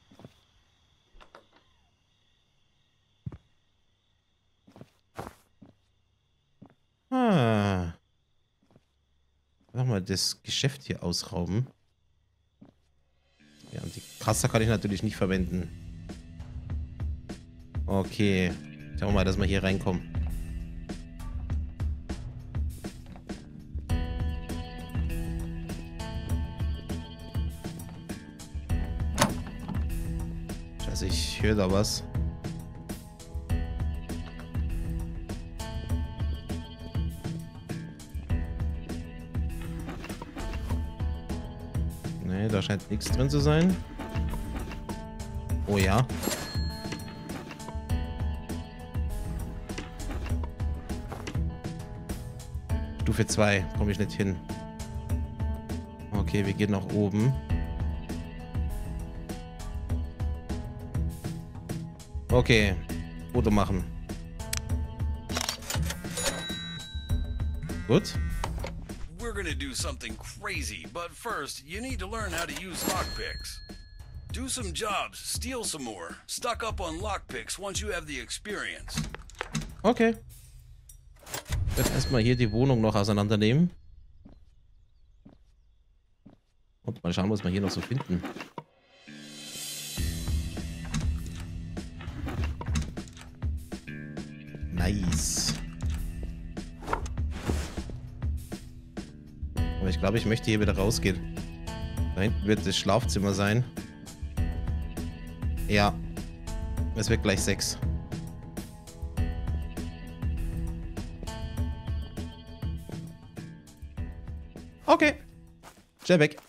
Ah. Mach mal das Geschäft hier ausrauben. Ja, und die Kasse kann ich natürlich nicht verwenden. Okay. Schauen wir mal, dass wir hier reinkommen. Scheiße, ich höre da was. Nee, da scheint nichts drin zu sein. Oh ja. Stufe zwei. Komme ich nicht hin. Okay, wir gehen nach oben. Okay. Foto machen. Gut. We're gonna do something crazy, but first, you need to learn how to use lockpicks. Do some jobs, steal some more. Stock up on lockpicks once you have the experience. Okay. Ich werde erstmal hier die Wohnung noch auseinandernehmen. Und mal schauen, was wir hier noch so finden. Nice. Aber ich glaube, ich möchte hier wieder rausgehen. Da hinten wird das Schlafzimmer sein. Ja. Es wird gleich sechs. Okay. Schnell weg.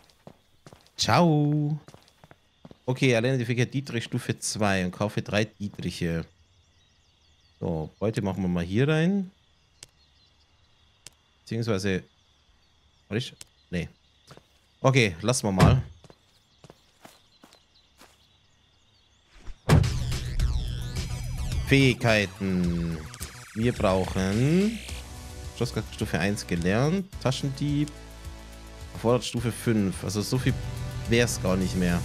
Ciao. Okay, identifiziere Dietrich Stufe zwei und kaufe drei Dietriche. So, heute machen wir mal hier rein. Beziehungsweise... War ich? Nee. Okay, lassen wir mal. Fähigkeiten. Wir brauchen... Schlossgarten Stufe eins gelernt. Taschendieb. Erfordert Stufe fünf. Also so viel wäre es gar nicht mehr.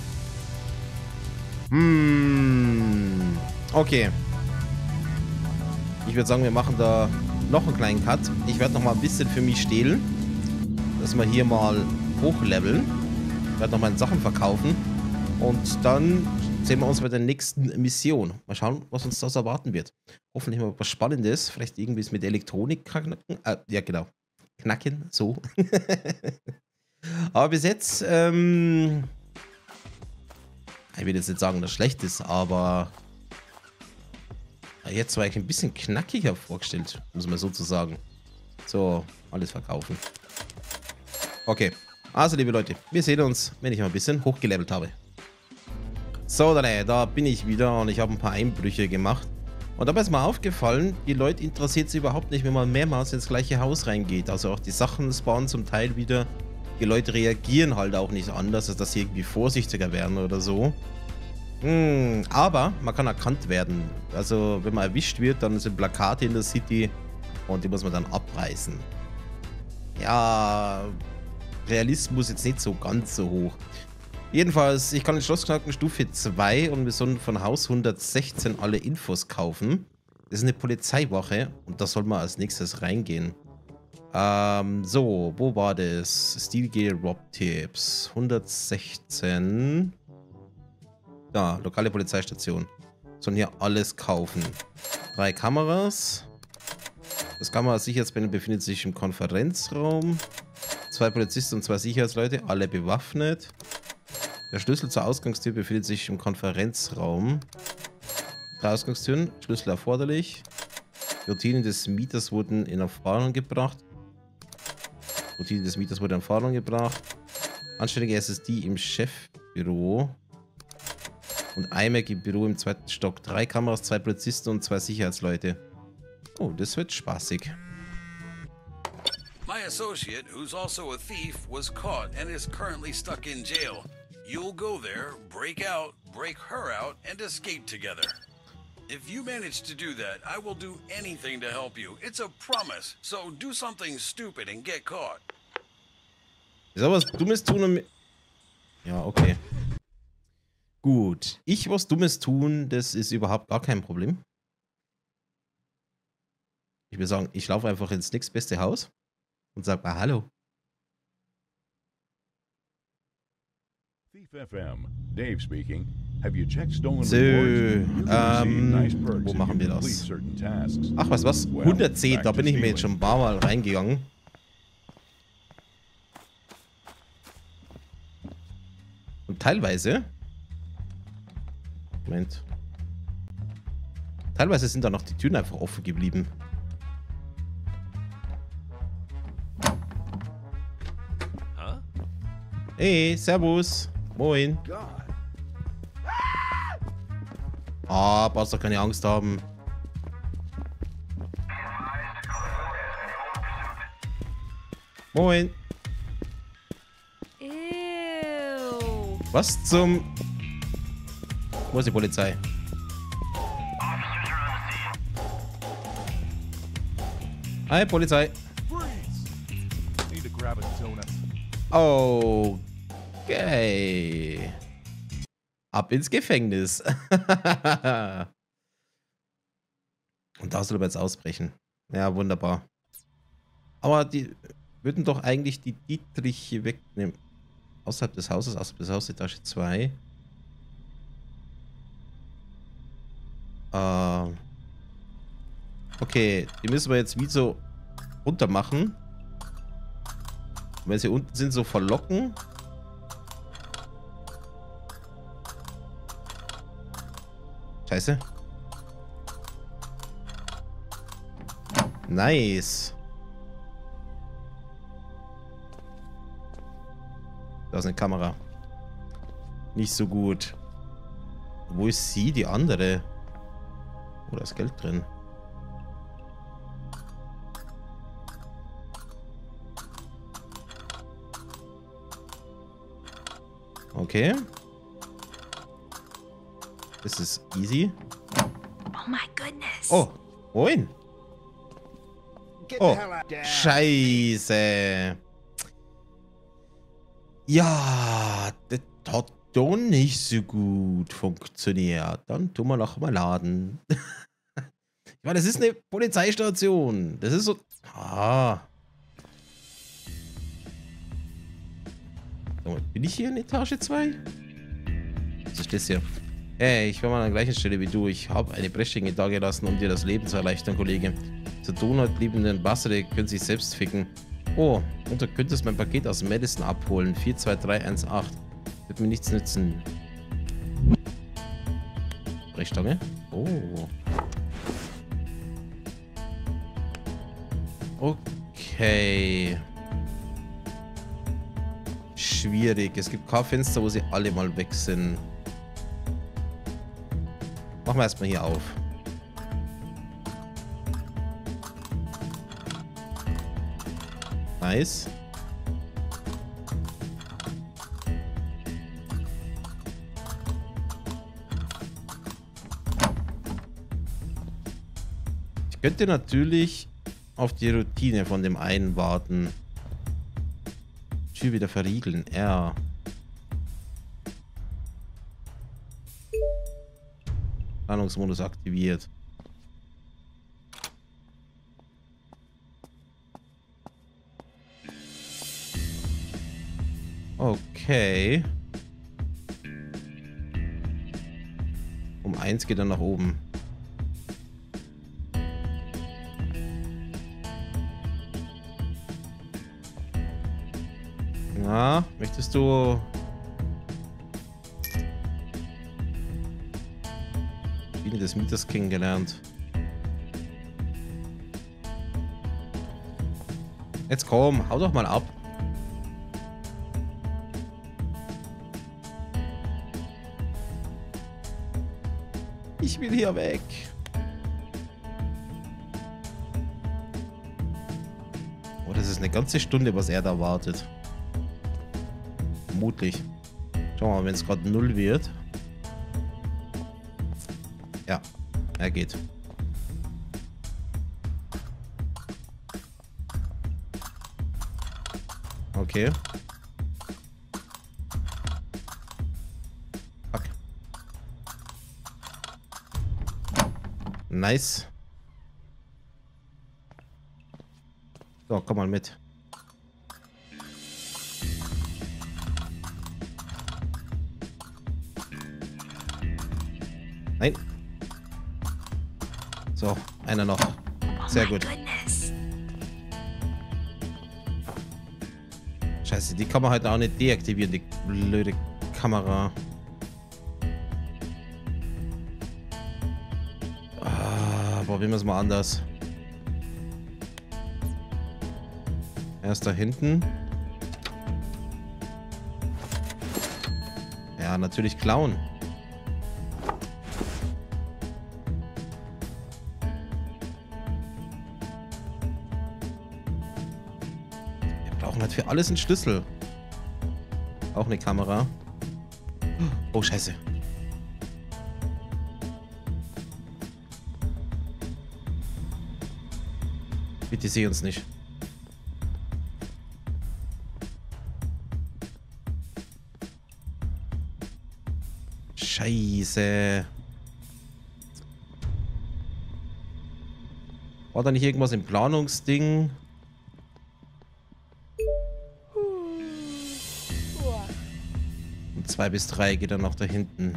Hm. Okay. Ich würde sagen, wir machen da noch einen kleinen Cut. Ich werde noch mal ein bisschen für mich stehlen. Dass wir hier mal hochleveln. Ich werde noch mal Sachen verkaufen. Und dann sehen wir uns bei der nächsten Mission. Mal schauen, was uns das erwarten wird. Hoffentlich mal was Spannendes. Vielleicht irgendwie mit Elektronik knacken. Äh, ja, genau. Knacken, so. Aber bis jetzt, ähm... ich will jetzt nicht sagen, dass es schlecht ist, aber... Jetzt war ich ein bisschen knackiger vorgestellt, muss man so zu sagen. So, alles verkaufen. Okay. Also, liebe Leute, wir sehen uns, wenn ich mal ein bisschen hochgelevelt habe. So, dann, da bin ich wieder und ich habe ein paar Einbrüche gemacht. Und dabei ist mir aufgefallen, die Leute interessiert es überhaupt nicht, wenn man mehrmals ins gleiche Haus reingeht. Also auch die Sachen spawnen zum Teil wieder. Die Leute reagieren halt auch nicht anders, als dass sie irgendwie vorsichtiger werden oder so. Hm, aber man kann erkannt werden. Also wenn man erwischt wird, dann sind Plakate in der City und die muss man dann abreißen. Ja, Realismus jetzt nicht so ganz so hoch. Jedenfalls, ich kann den Schlossknacken Stufe zwei und wir sollen von Haus hundertsechzehn alle Infos kaufen. Das ist eine Polizeiwache und da soll man als nächstes reingehen. Ähm, so, wo war das? Steelgear Rob Tips. hundertsechzehn. Da, lokale Polizeistation. Sollen hier alles kaufen. Drei Kameras. Das Kamerasicherheitspanel befindet sich im Konferenzraum. Zwei Polizisten und zwei Sicherheitsleute, alle bewaffnet. Der Schlüssel zur Ausgangstür befindet sich im Konferenzraum. Drei Ausgangstüren, Schlüssel erforderlich. Die Routinen des Mieters wurden in Erfahrung gebracht. Routine des Mieters wurde in Erfahrung gebracht. Anständige S S D im Chefbüro. Und iMac im Büro im zweiten Stock. Drei Kameras, zwei Polizisten und zwei Sicherheitsleute. Oh, das wird spaßig. My associate, who's also a thief, was caught and is currently stuck in jail. You'll go there, break out, break her out, and escape together. If you manage to do that, I will do anything to help you. It's a promise. So do something stupid and get caught. Ich soll was Dummes tun und... Ja, okay. Gut. Ich was Dummes tun, das ist überhaupt gar kein Problem. Ich würde sagen, ich laufe einfach ins nächstbeste Haus und sag mal Hallo. Thief F M, Dave speaking. Have you checked stolen So, ähm, wo machen wir das? Ach, was, was? hundertzehn, da bin ich mir jetzt schon ein paar Mal reingegangen. Und teilweise... Moment. Teilweise sind da noch die Türen einfach offen geblieben. Hey, servus. Moin. Ah, brauchst doch keine Angst haben. Moin. Ew. Was zum... Wo ist die Polizei? Hi, Polizei. Need to grab a donut. Okay. Ab ins Gefängnis. Und da soll er jetzt ausbrechen. Ja, wunderbar. Aber die würden doch eigentlich die Dietrich hier wegnehmen. Außerhalb des Hauses, außerhalb des Hauses, Etage zwei. Ähm. Okay, die müssen wir jetzt wie so runter machen. Und wenn sie unten sind, so verlocken. Scheiße. Nice. Da ist eine Kamera. Nicht so gut. Wo ist sie, die andere? Oh, da ist Geld drin. Okay. Das ist easy. Oh my goodness. Oh, moin. Oh, scheiße. Ja, das hat doch nicht so gut funktioniert. Dann tun wir noch mal laden. Ich meine, das ist eine Polizeistation. Das ist so... Ah. So, bin ich hier in Etage zwei? Was ist das hier? Hey, ich war mal an der gleichen Stelle wie du. Ich habe eine Brechstange da gelassen, um dir das Leben zu erleichtern, Kollege. Zur Donut-liebenden Bastere können sich selbst ficken. Oh, und du könntest mein Paket aus Madison abholen. vier zwei drei eins acht. Wird mir nichts nützen. Brechstange? Oh. Okay. Schwierig. Es gibt kein Fenster, wo sie alle mal weg sind. Machen wir erstmal hier auf. Nice. Ich könnte natürlich auf die Routine von dem einen warten. Tür wieder verriegeln. R. Planungsmodus aktiviert. Okay. Um eins geht er nach oben. Na, möchtest du... Biene des Mieters kennengelernt. Jetzt komm, hau doch mal ab. Ich will hier weg. Oh, das ist eine ganze Stunde, was er da wartet. Vermutlich. Schauen wir mal, wenn es gerade null wird. Ja, er geht. Okay. Fuck. Nice. So, komm mal mit. Nein. So, einer noch. Sehr Oh my gut. goodness. Scheiße, die kann man halt auch nicht deaktivieren, die blöde Kamera. Ah, probieren wir es mal anders. Er ist da hinten. Ja, natürlich klauen. für alles einen Schlüssel. Auch eine Kamera. Oh, scheiße. Bitte sieh uns nicht. Scheiße. War da nicht irgendwas im Planungsding? Und zwei bis drei geht dann noch da hinten.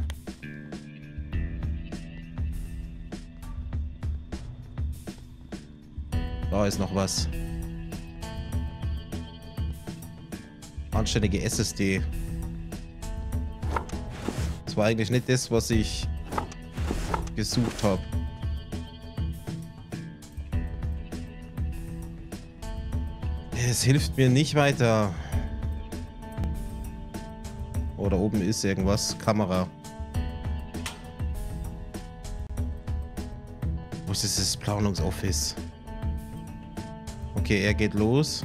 Da ist noch was. Anständige S S D. Das war eigentlich nicht das, was ich gesucht habe. Es hilft mir nicht weiter. Oh, da oben ist irgendwas. Kamera. Wo ist dieses Planungsoffice? Okay, er geht los.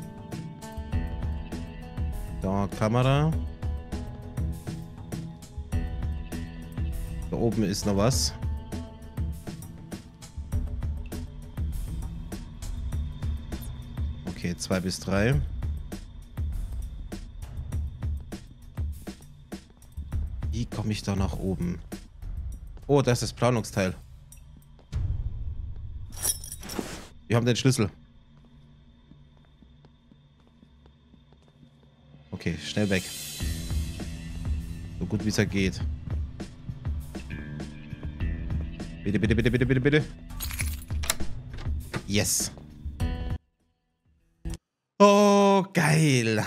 Da, Kamera. Da oben ist noch was. Okay, zwei bis drei. Wie komme ich da nach oben? Oh, das ist das Planungsteil. Wir haben den Schlüssel. Okay, schnell weg. So gut wie es ja geht. Bitte, bitte, bitte, bitte, bitte, bitte. Yes. Oh, geil.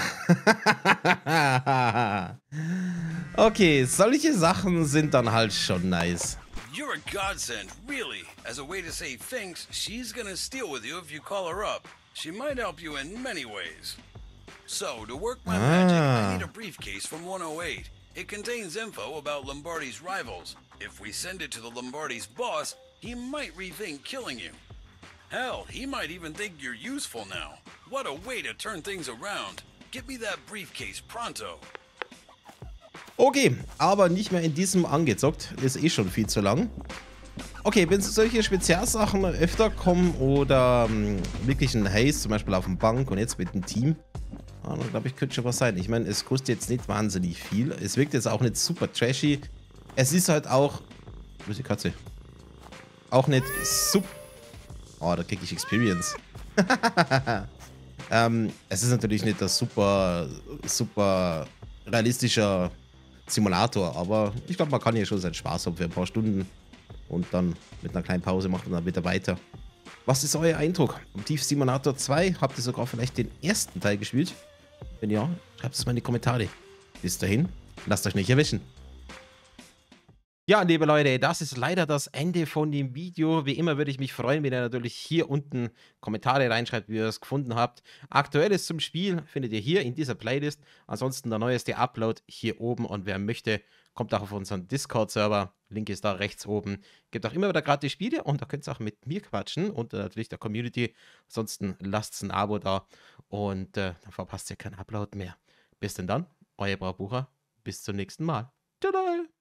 Okay, solche Sachen sind dann halt schon nice. You're a godsend, really. As a way to say thanks, she's gonna steal with you if you call her up. She might help you in many ways. So, to work my magic, I need a briefcase from one oh eight. It contains info about Lombardi's rivals. If we send it to the Lombardi's boss, he might rethink killing you. Hell, he might even think you're useful now. What a way to turn things around. Get me that briefcase pronto. Okay, aber nicht mehr in diesem angezockt. Ist eh schon viel zu lang. Okay, wenn solche Spezialsachen öfter kommen oder ähm, wirklich ein Haze, zum Beispiel auf dem Bank und jetzt mit dem Team, ah, dann glaube ich, könnte schon was sein. Ich meine, es kostet jetzt nicht wahnsinnig viel. Es wirkt jetzt auch nicht super trashy. Es ist halt auch... Wo ist die Katze? Auch nicht super... Oh, da kriege ich Experience. ähm, es ist natürlich nicht das super, super realistischer Simulator, aber ich glaube, man kann hier schon seinen Spaß haben für ein paar Stunden und dann mit einer kleinen Pause macht man dann wieder weiter. Was ist euer Eindruck? Thief Simulator zwei, habt ihr sogar vielleicht den ersten Teil gespielt? Wenn ja, schreibt es mal in die Kommentare. Bis dahin, lasst euch nicht erwischen. Ja, liebe Leute, das ist leider das Ende von dem Video. Wie immer würde ich mich freuen, wenn ihr natürlich hier unten Kommentare reinschreibt, wie ihr es gefunden habt. Aktuelles zum Spiel findet ihr hier in dieser Playlist. Ansonsten der neueste Upload hier oben. Und wer möchte, kommt auch auf unseren Discord-Server. Link ist da rechts oben. Gibt auch immer wieder gratis Spiele und da könnt ihr auch mit mir quatschen und äh, natürlich der Community. Ansonsten lasst ein Abo da und äh, dann verpasst ihr keinen Upload mehr. Bis denn dann, euer Braubucher. Bis zum nächsten Mal. Tada!